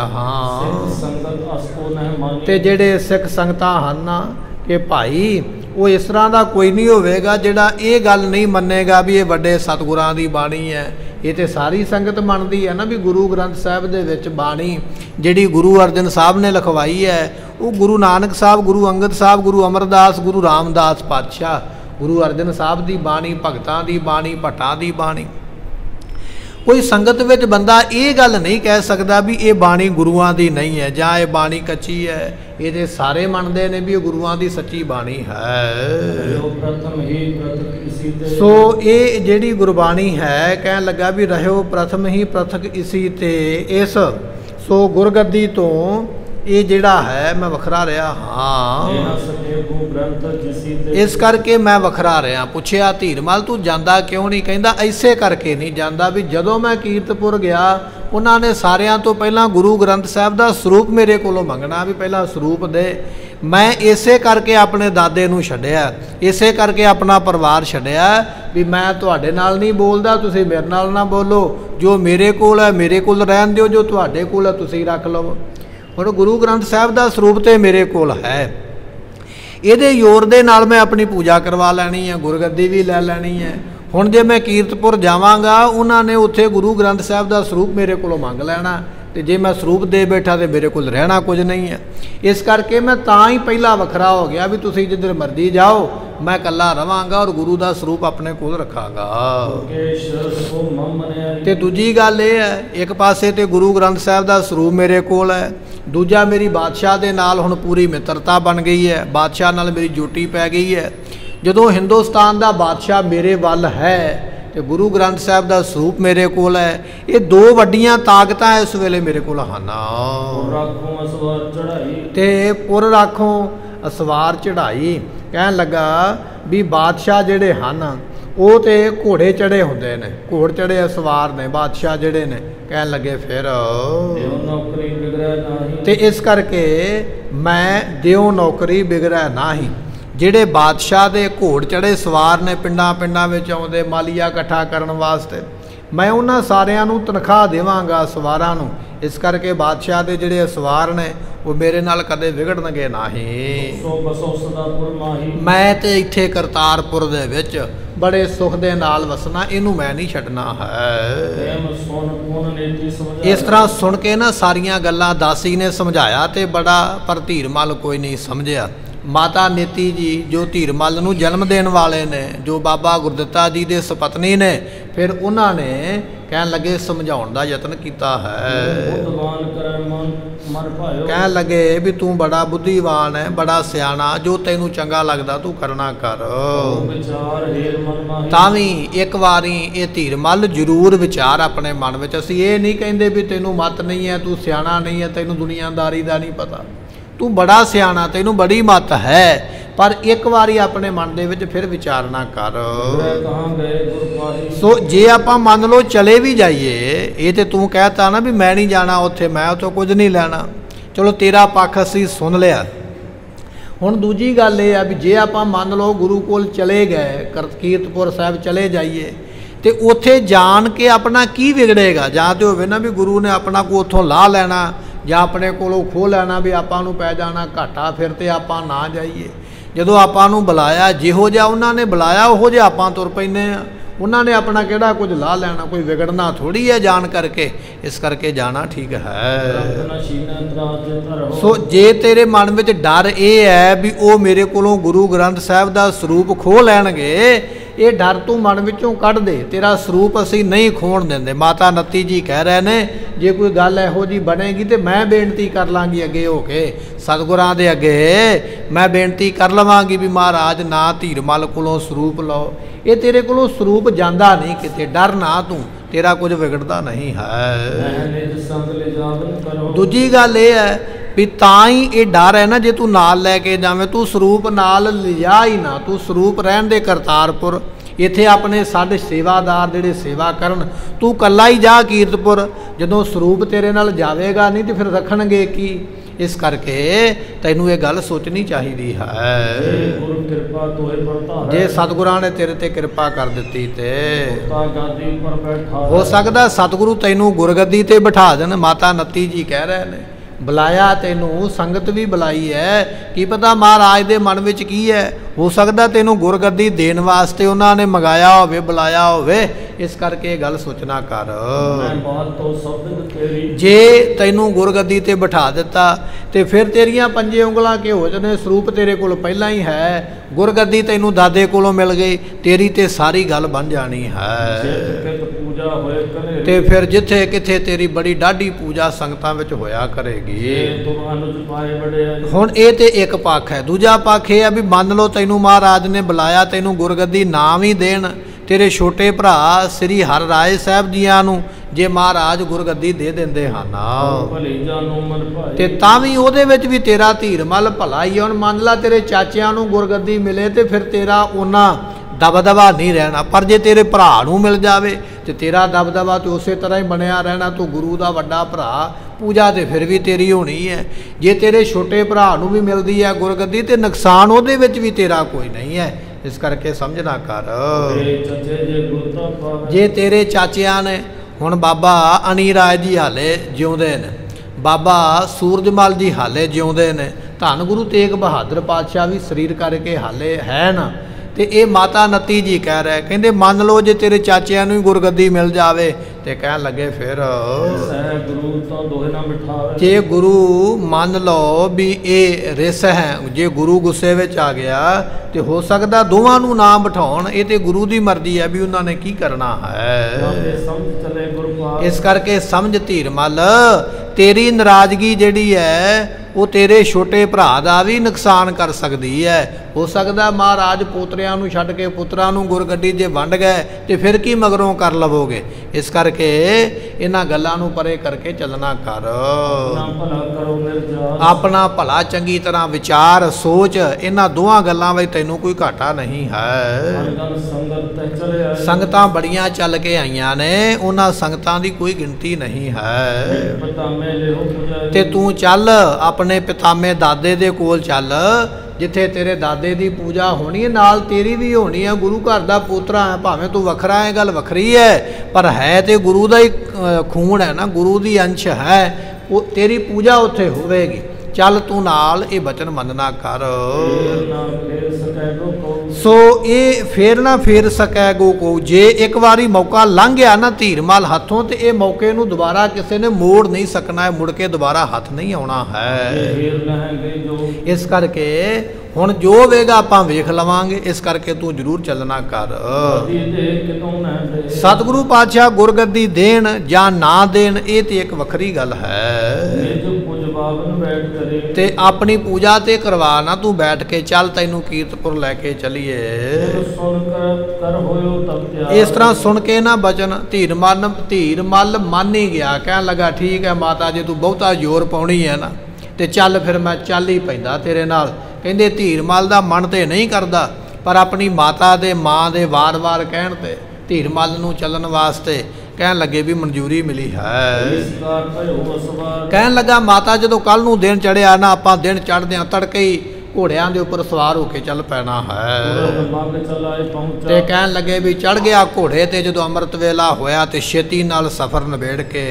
हाँ ते जेड़े सिख संगतां हन कि भाई वो इस तरह का कोई नहीं होवेगा जिहड़ा ये गल नहीं मन्नेगा भी ये वड्डे सतगुरां दी बाणी है। ये तो सारी संगत मनती है ना भी गुरु ग्रंथ साहिब दे विच बाणी जिहड़ी गुरु अर्जन साहब ने लिखवाई है वो गुरु नानक साहब, गुरु अंगद साहब, गुरु अमरदास, गुरु रामदास पातशाह, गुरु अर्जन साहब की बाणी, भगतां की बाणी, भट्टां की बाणी। कोई संगत विच बंदा ये गल नहीं कह सकता भी ये बाणी गुरुआं दी नहीं है जां ये बाणी कच्ची है। ये तो सारे मनते हैं भी ये गुरुआं दी सच्ची बाणी है। सो ये जिहड़ी गुरबाणी है कह लगा भी रहो प्रथम ही पृथक इसी ते इस। सो गुरगद्दी तो ये जिहड़ा है मैं वखरा रहा हाँ, इस करके मैं वखरा रहा। पुछया धीरमल तू जांदा क्यों नहीं? कहंदा ऐसे करके नहीं जांदा भी जदों मैं कीरतपुर गया उन्होंने सारियां तो पहला गुरु ग्रंथ साहिब का स्वरूप मेरे कोलों मंगना भी पहला स्वरूप दे। मैं इसे करके अपने दादे नूं छड्डिया, इसे करके अपना परिवार छड्डिया भी मैं तुहाडे नाल नहीं बोलदा, तुसीं मेरे नाल ना बोलो। जो मेरे कोल है मेरे कोल रहन दिओ, जो तुहाडे कोल है तुसीं रख लवो। हुण गुरु ग्रंथ साहिब का स्वरूप तो मेरे कोल है, ये जोर दे नाल मैं अपनी पूजा करवा लैनी है, गुरगद्दी भी लै लैनी है। हुण जे मैं कीरतपुर जावांगा उन्होंने उत्थे गुरु ग्रंथ साहिब का स्वरूप मेरे कोलों मंग लैना, तो जे मैं स्वरूप दे बैठा तो मेरे कोल रहना कुछ नहीं है। इस करके मैं तां ही पहला वखरा हो गया भी तुसीं जिधर मर्जी जाओ मैं कला रवांगा और गुरु का स्वरूप अपने कोल रखांगा। ते दूजी गल ये है, एक पासे तो गुरु ग्रंथ साहिब का स्वरूप मेरे कोल है, दूजा मेरी बादशाह दे नाल हुण पूरी मित्रता बन गई है, बादशाह नाल मेरी जोटी पै गई है। जदों हिंदुस्तान का बादशाह मेरे वल है तो गुरु ग्रंथ साहिब का स्वरूप मेरे कोल है, ये दो वड्डियां ताकतां इस वेले मेरे कोल हन। ते पुर राखों असवार चढ़ाई कहन लगा भी बादशाह जिहड़े हन वो तो घोड़े चढ़े होंदे ने, घोड़ चढ़े असवार ने बादशाह जिहड़े ने। कहन लगे फिर ते इस करके मैं दिओ नौकरी बिगड़ै नाही। जिहड़े बादशाह दे घोड़ चढ़े सवार ने पिंडां पिंडां विच आउंदे मालीआ इकट्ठा करन वास्ते, मैं उन्हां सारिआं नूं तनख्वाह देवांगा सवारां नूं। इस करके बादशाह दे जिहड़े सवार ने वो मेरे नाल कदे विगड़नगे नहीं। मैं ते इत्थे करतारपुर दे विच बड़े सुख दे नाल वसना, इनू मैं नहीं छड्डना है। इस तरह सुन के ना सारियां गल्लां दासी ने समझाया ते बड़ा, पर धीरमल कोई नहीं समझिया। माता नीति जी जो धीरमल नूं जन्म देने वाले ने, जो बाबा गुरदित्ता जी दे सपत्नी ने, फिर उन्होंने कहन लगे समझाउण दा यतन किया है। कहन लगे भी तू बड़ा बुद्धिवान है, बड़ा सियाणा, जो तैनू चंगा लगदा तू करना कर। तावी एक बारी ये धीरमल जरूर विचार अपने मन विच। असीं ये नहीं कहंदे भी तैनू मत नहीं है, तू सियाणा नहीं है, तैनू दुनियादारी दा नहीं पता, तू बड़ा सियाणा, तैनू बड़ी मत है, पर एक बारी अपने मन दे विच फिर विचारना कर। सो जे आपां मान लो चले भी जाइए, ये तो तू कहता ना भी मैं नहीं जाना उत्थे, मैं उत्थों कुछ नहीं लेना, चलो तेरा पक्ष असीं सुन लिया। हुण दूजी गल ये आ भी जे आपां मान लो गुरु कोल चले गए, कीरतपुर साहिब चले जाइए, तो उत्थे जान के अपना की विगड़ेगा? जां तो होवे ना भी गुरु ने अपना को उत्थों ला लैना ਜਾਂ ਆਪਣੇ ਕੋਲੋਂ ਖੋਹ ਲੈਣਾ ਵੀ ਆਪਾਂ ਨੂੰ ਪੈ ਜਾਣਾ ਘਾਟਾ, ਫਿਰ ਤੇ ਆਪਾਂ ਨਾ ਜਾਈਏ। ਜਦੋਂ ਆਪਾਂ ਨੂੰ ਬੁਲਾਇਆ ਜਿਹੋ ਜਿਹਾ ਉਹਨਾਂ ਨੇ ਬੁਲਾਇਆ ਉਹੋ ਜਿਹਾ ਆਪਾਂ ਤੁਰ ਪੈਂਦੇ ਆ। ਉਹਨਾਂ ਨੇ ਆਪਣਾ ਕਿਹੜਾ ਕੁਝ ਲਾ ਲੈਣਾ, ਕੋਈ ਵਿਗੜਨਾ ਥੋੜੀ ਹੈ ਜਾਣ ਕਰਕੇ, ਇਸ ਕਰਕੇ ਜਾਣਾ ਠੀਕ ਹੈ। ਸੋ ਜੇ ਤੇਰੇ ਮਨ ਵਿੱਚ ਡਰ ਇਹ ਹੈ ਵੀ ਉਹ ਮੇਰੇ ਕੋਲੋਂ ਗੁਰੂ ਗ੍ਰੰਥ ਸਾਹਿਬ ਦਾ ਸਰੂਪ ਖੋਹ ਲੈਣਗੇ, ਇਹ ਡਰ ਤੂੰ ਮਨ ਵਿੱਚੋਂ ਕੱਢ ਦੇ। ਤੇਰਾ ਸਰੂਪ ਅਸੀਂ ਨਹੀਂ ਖੋਹਣ ਦਿੰਦੇ। ਮਾਤਾ ਨੱਤੀ ਜੀ ਕਹਿ ਰਹੇ ਨੇ ਜੇ ਕੋਈ ਗੱਲ ਇਹੋ ਜਿਹੀ ਬਣੇਗੀ ਤੇ ਮੈਂ ਬੇਨਤੀ ਕਰ ਲਾਂਗੀ ਅੱਗੇ ਹੋ ਕੇ ਸਤਿਗੁਰਾਂ ਦੇ ਅੱਗੇ, ਮੈਂ ਬੇਨਤੀ ਕਰ ਲਵਾਂਗੀ ਵੀ ਮਹਾਰਾਜ ਨਾ ਧੀਰਮਲ ਕੋਲੋਂ ਸਰੂਪ ਲਓ। ਇਹ ਤੇਰੇ ਕੋਲੋਂ ਸਰੂਪ ਜਾਂਦਾ ਨਹੀਂ ਕਿਤੇ, ਡਰ ਨਾ ਤੂੰ, ਤੇਰਾ ਕੁਝ ਵਿਗੜਦਾ ਨਹੀਂ ਹੈ। ਦੂਜੀ ਗੱਲ ਇਹ ਹੈ ਵੀ ਤਾਂ ਹੀ ਇਹ ਡਰ ਹੈ ਨਾ, ਜੇ ਤੂੰ ਨਾਲ ਲੈ ਕੇ ਜਾਵੇਂ, ਤੂੰ ਸਰੂਪ ਨਾਲ ਲਿਜਾ ਹੀ ਨਾ, ਤੂੰ ਸਰੂਪ ਰਹਿਣ ਦੇ ਕਰਤਾਰਪੁਰ। ਇੱਥੇ ਆਪਣੇ ਸਾਡੇ ਸੇਵਾਦਾਰ ਜਿਹੜੇ ਸੇਵਾ ਕਰਨ, ਤੂੰ ਇਕੱਲਾ ਹੀ ਜਾ ਕੀਰਤਪੁਰ। ਜਦੋਂ ਸਰੂਪ ਤੇਰੇ ਨਾਲ ਜਾਵੇਗਾ ਨਹੀਂ ਤੇ ਫਿਰ ਰੱਖਣਗੇ ਕੀ? ਇਸ ਕਰਕੇ ਤੈਨੂੰ ਇਹ ਗੱਲ ਸੋਚਣੀ ਚਾਹੀਦੀ ਹੈ। ਜੇ ਸਤਿਗੁਰਾਂ ਨੇ ਤੇਰੇ ਤੇ ਕਿਰਪਾ ਕਰ ਦਿੱਤੀ ਤੇ ਹੋ ਸਕਦਾ ਸਤਿਗੁਰੂ ਤੈਨੂੰ ਗੁਰਗੱਦੀ ਤੇ ਬਿਠਾ ਦੇਣ। ਮਾਤਾ ਨੱਤੀ ਜੀ ਕਹਿ ਰਹੇ ਨੇ ਬੁਲਾਇਆ ਤੈਨੂੰ, ਸੰਗਤ ਵੀ ਬੁਲਾਈ ਹੈ, ਕੀ ਪਤਾ ਮਹਾਰਾਜ ਦੇ ਮਨ ਵਿੱਚ ਕੀ ਹੈ। ਹੋ ਸਕਦਾ ਤੈਨੂੰ ਗੁਰਗੱਦੀ ਦੇਣ ਵਾਸਤੇ ਉਹਨਾਂ ਨੇ ਮੰਗਾਇਆ ਹੋਵੇ, ਬੁਲਾਇਆ ਹੋਵੇ। ਇਸ ਕਰਕੇ ਇਹ ਗੱਲ ਸੋਚਣਾ ਕਰ। ਜੇ ਤੈਨੂੰ ਗੁਰਗੱਦੀ ਤੇ ਬਿਠਾ ਦਿੱਤਾ ਤੇ ਫਿਰ ਤੇਰੀਆਂ ਪੰਜੇ ਉਂਗਲਾਂ ਕਿ ਹੋ ਜਾਣੇ, ਸਰੂਪ ਤੇਰੇ ਕੋਲ ਪਹਿਲਾਂ ਹੀ ਹੈ, ਗੁਰਗੱਦੀ ਤੈਨੂੰ ਦਾਦੇ ਕੋਲੋਂ ਮਿਲ ਗਈ, ਤੇਰੀ ਤੇ ਸਾਰੀ ਗੱਲ ਬਣ ਜਾਣੀ ਹੈ। ਤੇ ਫਿਰ ਜਿੱਥੇ ਕਿੱਥੇ ਤੇਰੀ ਬੜੀ ਡਾਢੀ ਪੂਜਾ ਸੰਗਤਾਂ ਵਿੱਚ ਹੋਇਆ ਕਰੇਗੀ। ਹੁਣ ਇਹ ਤੇ ਇੱਕ ਪੱਖ ਹੈ। ਦੂਜਾ ਪੱਖ ਇਹ ਹੈ ਵੀ ਮੰਨ ਲਓ ਤੈਨੂੰ ਮਹਾਰਾਜ ਨੇ ਬੁਲਾਇਆ, ਤੈਨੂੰ ਗੁਰਗੱਦੀ ਨਾ ਵੀ ਦੇਣ, ਤੇਰੇ ਛੋਟੇ ਭਰਾ ਸ੍ਰੀ ਹਰਿ ਰਾਏ ਸਾਹਿਬ ਜੀਆਂ ਨੂੰ ਜੇ ਮਹਾਰਾਜ ਗੁਰਗੱਦੀ ਦੇ ਦਿੰਦੇ ਹਨ ਤੇ ਤਾਂ ਵੀ ਉਹਦੇ ਵਿੱਚ ਵੀ ਤੇਰਾ ਧੀਰਮਲ ਭਲਾ ਹੀ। ਹੁਣ ਮੰਨ ਲਾ ਤੇਰੇ ਚਾਚਿਆਂ ਨੂੰ ਗੁਰਗੱਦੀ ਮਿਲੇ ਤੇ ਫਿਰ ਤੇਰਾ ਉਹਨਾਂ ਦਬਦਬਾ ਨਹੀਂ ਰਹਿਣਾ, ਪਰ ਜੇ ਤੇਰੇ ਭਰਾ ਨੂੰ ਮਿਲ ਜਾਵੇ ਤੇ ਤੇਰਾ ਦਬਦਬਾ ਤੇ ਉਸੇ ਤਰ੍ਹਾਂ ਹੀ ਬਣਿਆ ਰਹਿਣਾ। ਤੂੰ ਗੁਰੂ ਦਾ ਵੱਡਾ ਭਰਾ, ਪੂਜਾ ਤੇ ਫਿਰ ਵੀ ਤੇਰੀ ਹੋਣੀ ਹੈ। ਜੇ ਤੇਰੇ ਛੋਟੇ ਭਰਾ ਨੂੰ ਵੀ ਮਿਲਦੀ ਹੈ ਗੁਰਗੱਦੀ ਤੇ ਨੁਕਸਾਨ ਉਹਦੇ ਵਿੱਚ ਵੀ ਤੇਰਾ ਕੋਈ ਨਹੀਂ ਹੈ। ਇਸ ਕਰਕੇ ਸਮਝਣਾ ਕਰ। ਜੇ ਤੇਰੇ ਚਾਚਿਆਂ ਨੇ, ਹੁਣ ਬਾਬਾ ਅਣੀ ਰਾਏ ਜੀ ਹਾਲੇ ਜਿਉਂਦੇ ਨੇ, ਬਾਬਾ ਸੂਰਜਮਲ ਜੀ ਹਾਲੇ ਜਿਉਂਦੇ ਨੇ, ਧੰਨ ਗੁਰੂ ਤੇਗ ਬਹਾਦਰ ਪਾਤਸ਼ਾਹ ਵੀ ਸਰੀਰ ਕਰਕੇ ਹਾਲੇ ਹੈ ਨਾ। ਤੇ ਇਹ ਮਾਤਾ ਨੱਤੀ ਜੀ ਕਹਿ ਰਹੇ, ਕਹਿੰਦੇ ਮੰਨ ਲਓ ਜੇ ਤੇਰੇ ਚਾਚਿਆਂ ਨੂੰ ਹੀ ਗੁਰਗੱਦੀ ਮਿਲ ਜਾਵੇ ਤੇ ਕਹਿਣ ਲੱਗੇ ਫਿਰ ਜੇ ਗੁਰੂ ਮੰਨ ਲਓ ਵੀ ਇਹ ਰਿਸ ਹੈ, ਜੇ ਗੁਰੂ ਗੁੱਸੇ ਵਿੱਚ ਆ ਗਿਆ ਤੇ ਹੋ ਸਕਦਾ ਦੋਵਾਂ ਨੂੰ ਨਾ ਬਿਠਾਉਣ। ਇਹ ਤੇ ਗੁਰੂ ਦੀ ਮਰਜ਼ੀ ਹੈ ਵੀ ਉਹਨਾਂ ਨੇ ਕੀ ਕਰਨਾ ਹੈ। ਇਸ ਕਰਕੇ ਸਮਝ ਧੀਰਮਲ, ਤੇਰੀ ਨਾਰਾਜ਼ਗੀ ਜਿਹੜੀ ਹੈ ਉਹ ਤੇਰੇ ਛੋਟੇ ਭਰਾ ਦਾ ਵੀ ਨੁਕਸਾਨ ਕਰ ਸਕਦੀ ਹੈ। ਹੋ ਸਕਦਾ ਮਹਾਰਾਜ ਪੋਤਰਿਆਂ ਨੂੰ ਛੱਡ ਕੇ ਪੁੱਤਰਾਂ ਨੂੰ ਗੁਰਗੱਦੀ ਜੇ ਵੰਡ ਗਏ ਤੇ ਫਿਰ ਕੀ ਮਗਰੋਂ ਕਰ ਲਵੋਗੇ। ਇਸ ਕਰਕੇ ਇਹਨਾਂ ਗੱਲਾਂ ਨੂੰ ਪਰੇ ਕਰਕੇ ਚੱਲਣਾ ਕਰ। ਆਪਣਾ ਭਲਾ ਚੰਗੀ ਤਰ੍ਹਾਂ ਵਿਚਾਰ ਸੋਚ, ਇਹਨਾਂ ਦੋਹਾਂ ਗੱਲਾਂ ਵਿੱਚ ਤੈਨੂੰ ਕੋਈ ਘਾਟਾ ਨਹੀਂ ਹੈ। ਸੰਗਤਾਂ ਬੜੀਆਂ ਚੱਲ ਕੇ ਆਈਆਂ ਨੇ, ਉਹਨਾਂ ਸੰਗਤਾਂ ਦੀ ਕੋਈ ਗਿਣਤੀ ਨਹੀਂ ਹੈ। ਤੇ ਤੂੰ ਚੱਲ ਆਪਣੇ ਪਿਤਾਮੇ ਦਾਦੇ ਦੇ ਕੋਲ ਚੱਲ, ਜਿੱਥੇ ਤੇਰੇ ਦਾਦੇ ਦੀ ਪੂਜਾ ਹੋਣੀ ਹੈ ਨਾਲ ਤੇਰੀ ਵੀ ਹੋਣੀ ਹੈ। ਗੁਰੂ ਘਰ ਦਾ ਪੋਤਰਾ ਹੈ, ਭਾਵੇਂ ਤੂੰ ਵੱਖਰਾ ਹੈ, ਗੱਲ ਵੱਖਰੀ ਹੈ, ਪਰ ਹੈ ਤੇ ਗੁਰੂ ਦਾ ਹੀ ਖੂਨ ਹੈ ਨਾ, ਗੁਰੂ ਦੀ ਅੰਸ਼ ਹੈ। ਉਹ ਤੇਰੀ ਪੂਜਾ ਉੱਥੇ ਹੋਵੇਗੀ। ਚੱਲ ਤੂੰ ਨਾਲ, ਇਹ ਬਚਨ ਮੰਨਣਾ ਕਰ। ਸੋ ਇਹ ਫੇਰ ਨਾ ਫੇਰ ਸਕੈ ਗੋ ਕੋ। ਜੇ ਇੱਕ ਵਾਰੀ ਮੌਕਾ ਲੰਘ ਗਿਆ ਨਾ ਧੀਰਮਲ ਹੱਥੋਂ ਤੇ ਇਹ ਮੌਕੇ ਨੂੰ ਦੁਬਾਰਾ ਕਿਸੇ ਨੇ ਮੋੜ ਨਹੀਂ ਸਕਣਾ ਹੈ, ਮੁੜ ਕੇ ਦੁਬਾਰਾ ਹੱਥ ਨਹੀਂ ਆਉਣਾ ਹੈ। ਇਸ ਕਰਕੇ ਹੁਣ ਜੋ ਹੋਵੇਗਾ ਆਪਾਂ ਵੇਖ ਲਵਾਂਗੇ। ਇਸ ਕਰਕੇ ਤੂੰ ਜ਼ਰੂਰ ਚੱਲਣਾ ਕਰ। ਸਤਿਗੁਰੂ ਪਾਤਸ਼ਾਹ ਗੁਰਗੱਦੀ ਦੇਣ ਜਾਂ ਨਾ ਦੇਣ ਇਹ ਤੇ ਇੱਕ ਵੱਖਰੀ ਗੱਲ ਹੈ। ਤੇ ਆਪਣੀ ਪੂਜਾ ਤੇ ਕਰਵਾ ਨਾ ਤੂੰ ਬੈਠ ਕੇ, ਚੱਲ ਤੈਨੂੰ ਕੀਰਤਪੁਰ ਲੈ ਕੇ ਚਲੀਏ। ਇਸ ਤਰ੍ਹਾਂ ਸੁਣ ਕੇ ਨਾ ਬਚਨ ਧੀਰਮਲ ਧੀਰਮਲ ਮੰਨ ਹੀ ਗਿਆ, ਕਹਿਣ ਲੱਗਾ ਠੀਕ ਹੈ ਮਾਤਾ ਜੇ ਤੂੰ ਬਹੁਤਾ ਜ਼ੋਰ ਪਾਉਣੀ ਹੈ ਨਾ ਤੇ ਚੱਲ ਫਿਰ ਮੈਂ ਚੱਲ ਹੀ ਪੈਂਦਾ ਤੇਰੇ ਨਾਲ। ਕਹਿੰਦੇ ਧੀਰਮਲ ਦਾ ਮਨ ਤੇ ਨਹੀਂ ਕਰਦਾ, ਪਰ ਆਪਣੀ ਮਾਤਾ ਦੇ ਮਾਂ ਦੇ ਵਾਰ-ਵਾਰ ਕਹਿਣ ਤੇ ਧੀਰਮਲ ਨੂੰ ਚੱਲਣ ਵਾਸਤੇ ਕਹਿਣ ਲੱਗੇ ਵੀ ਮਨਜ਼ੂਰੀ ਮਿਲੀ ਹੈ। ਕਹਿਣ ਲੱਗਾ ਮਾਤਾ ਜਦੋਂ ਕੱਲ ਨੂੰ ਦਿਨ ਚੜਿਆ ਨਾ, ਆਪਾਂ ਦਿਨ ਚੜ੍ਹਦਿਆਂ ਤੜਕੇ ਹੀ ਘੋੜਿਆਂ ਦੇ ਉੱਪਰ ਸਵਾਰ ਹੋ ਕੇ ਚੱਲ ਪੈਣਾ ਹੈ। ਤੇ ਕਹਿਣ ਲੱਗੇ ਵੀ ਚੜ੍ਹ ਗਿਆ ਘੋੜੇ ਤੇ, ਜਦੋਂ ਅੰਮ੍ਰਿਤ ਵੇਲਾ ਹੋਇਆ ਤੇ ਛੇਤੀ ਨਾਲ ਸਫ਼ਰ ਨਿਬੇੜ ਕੇ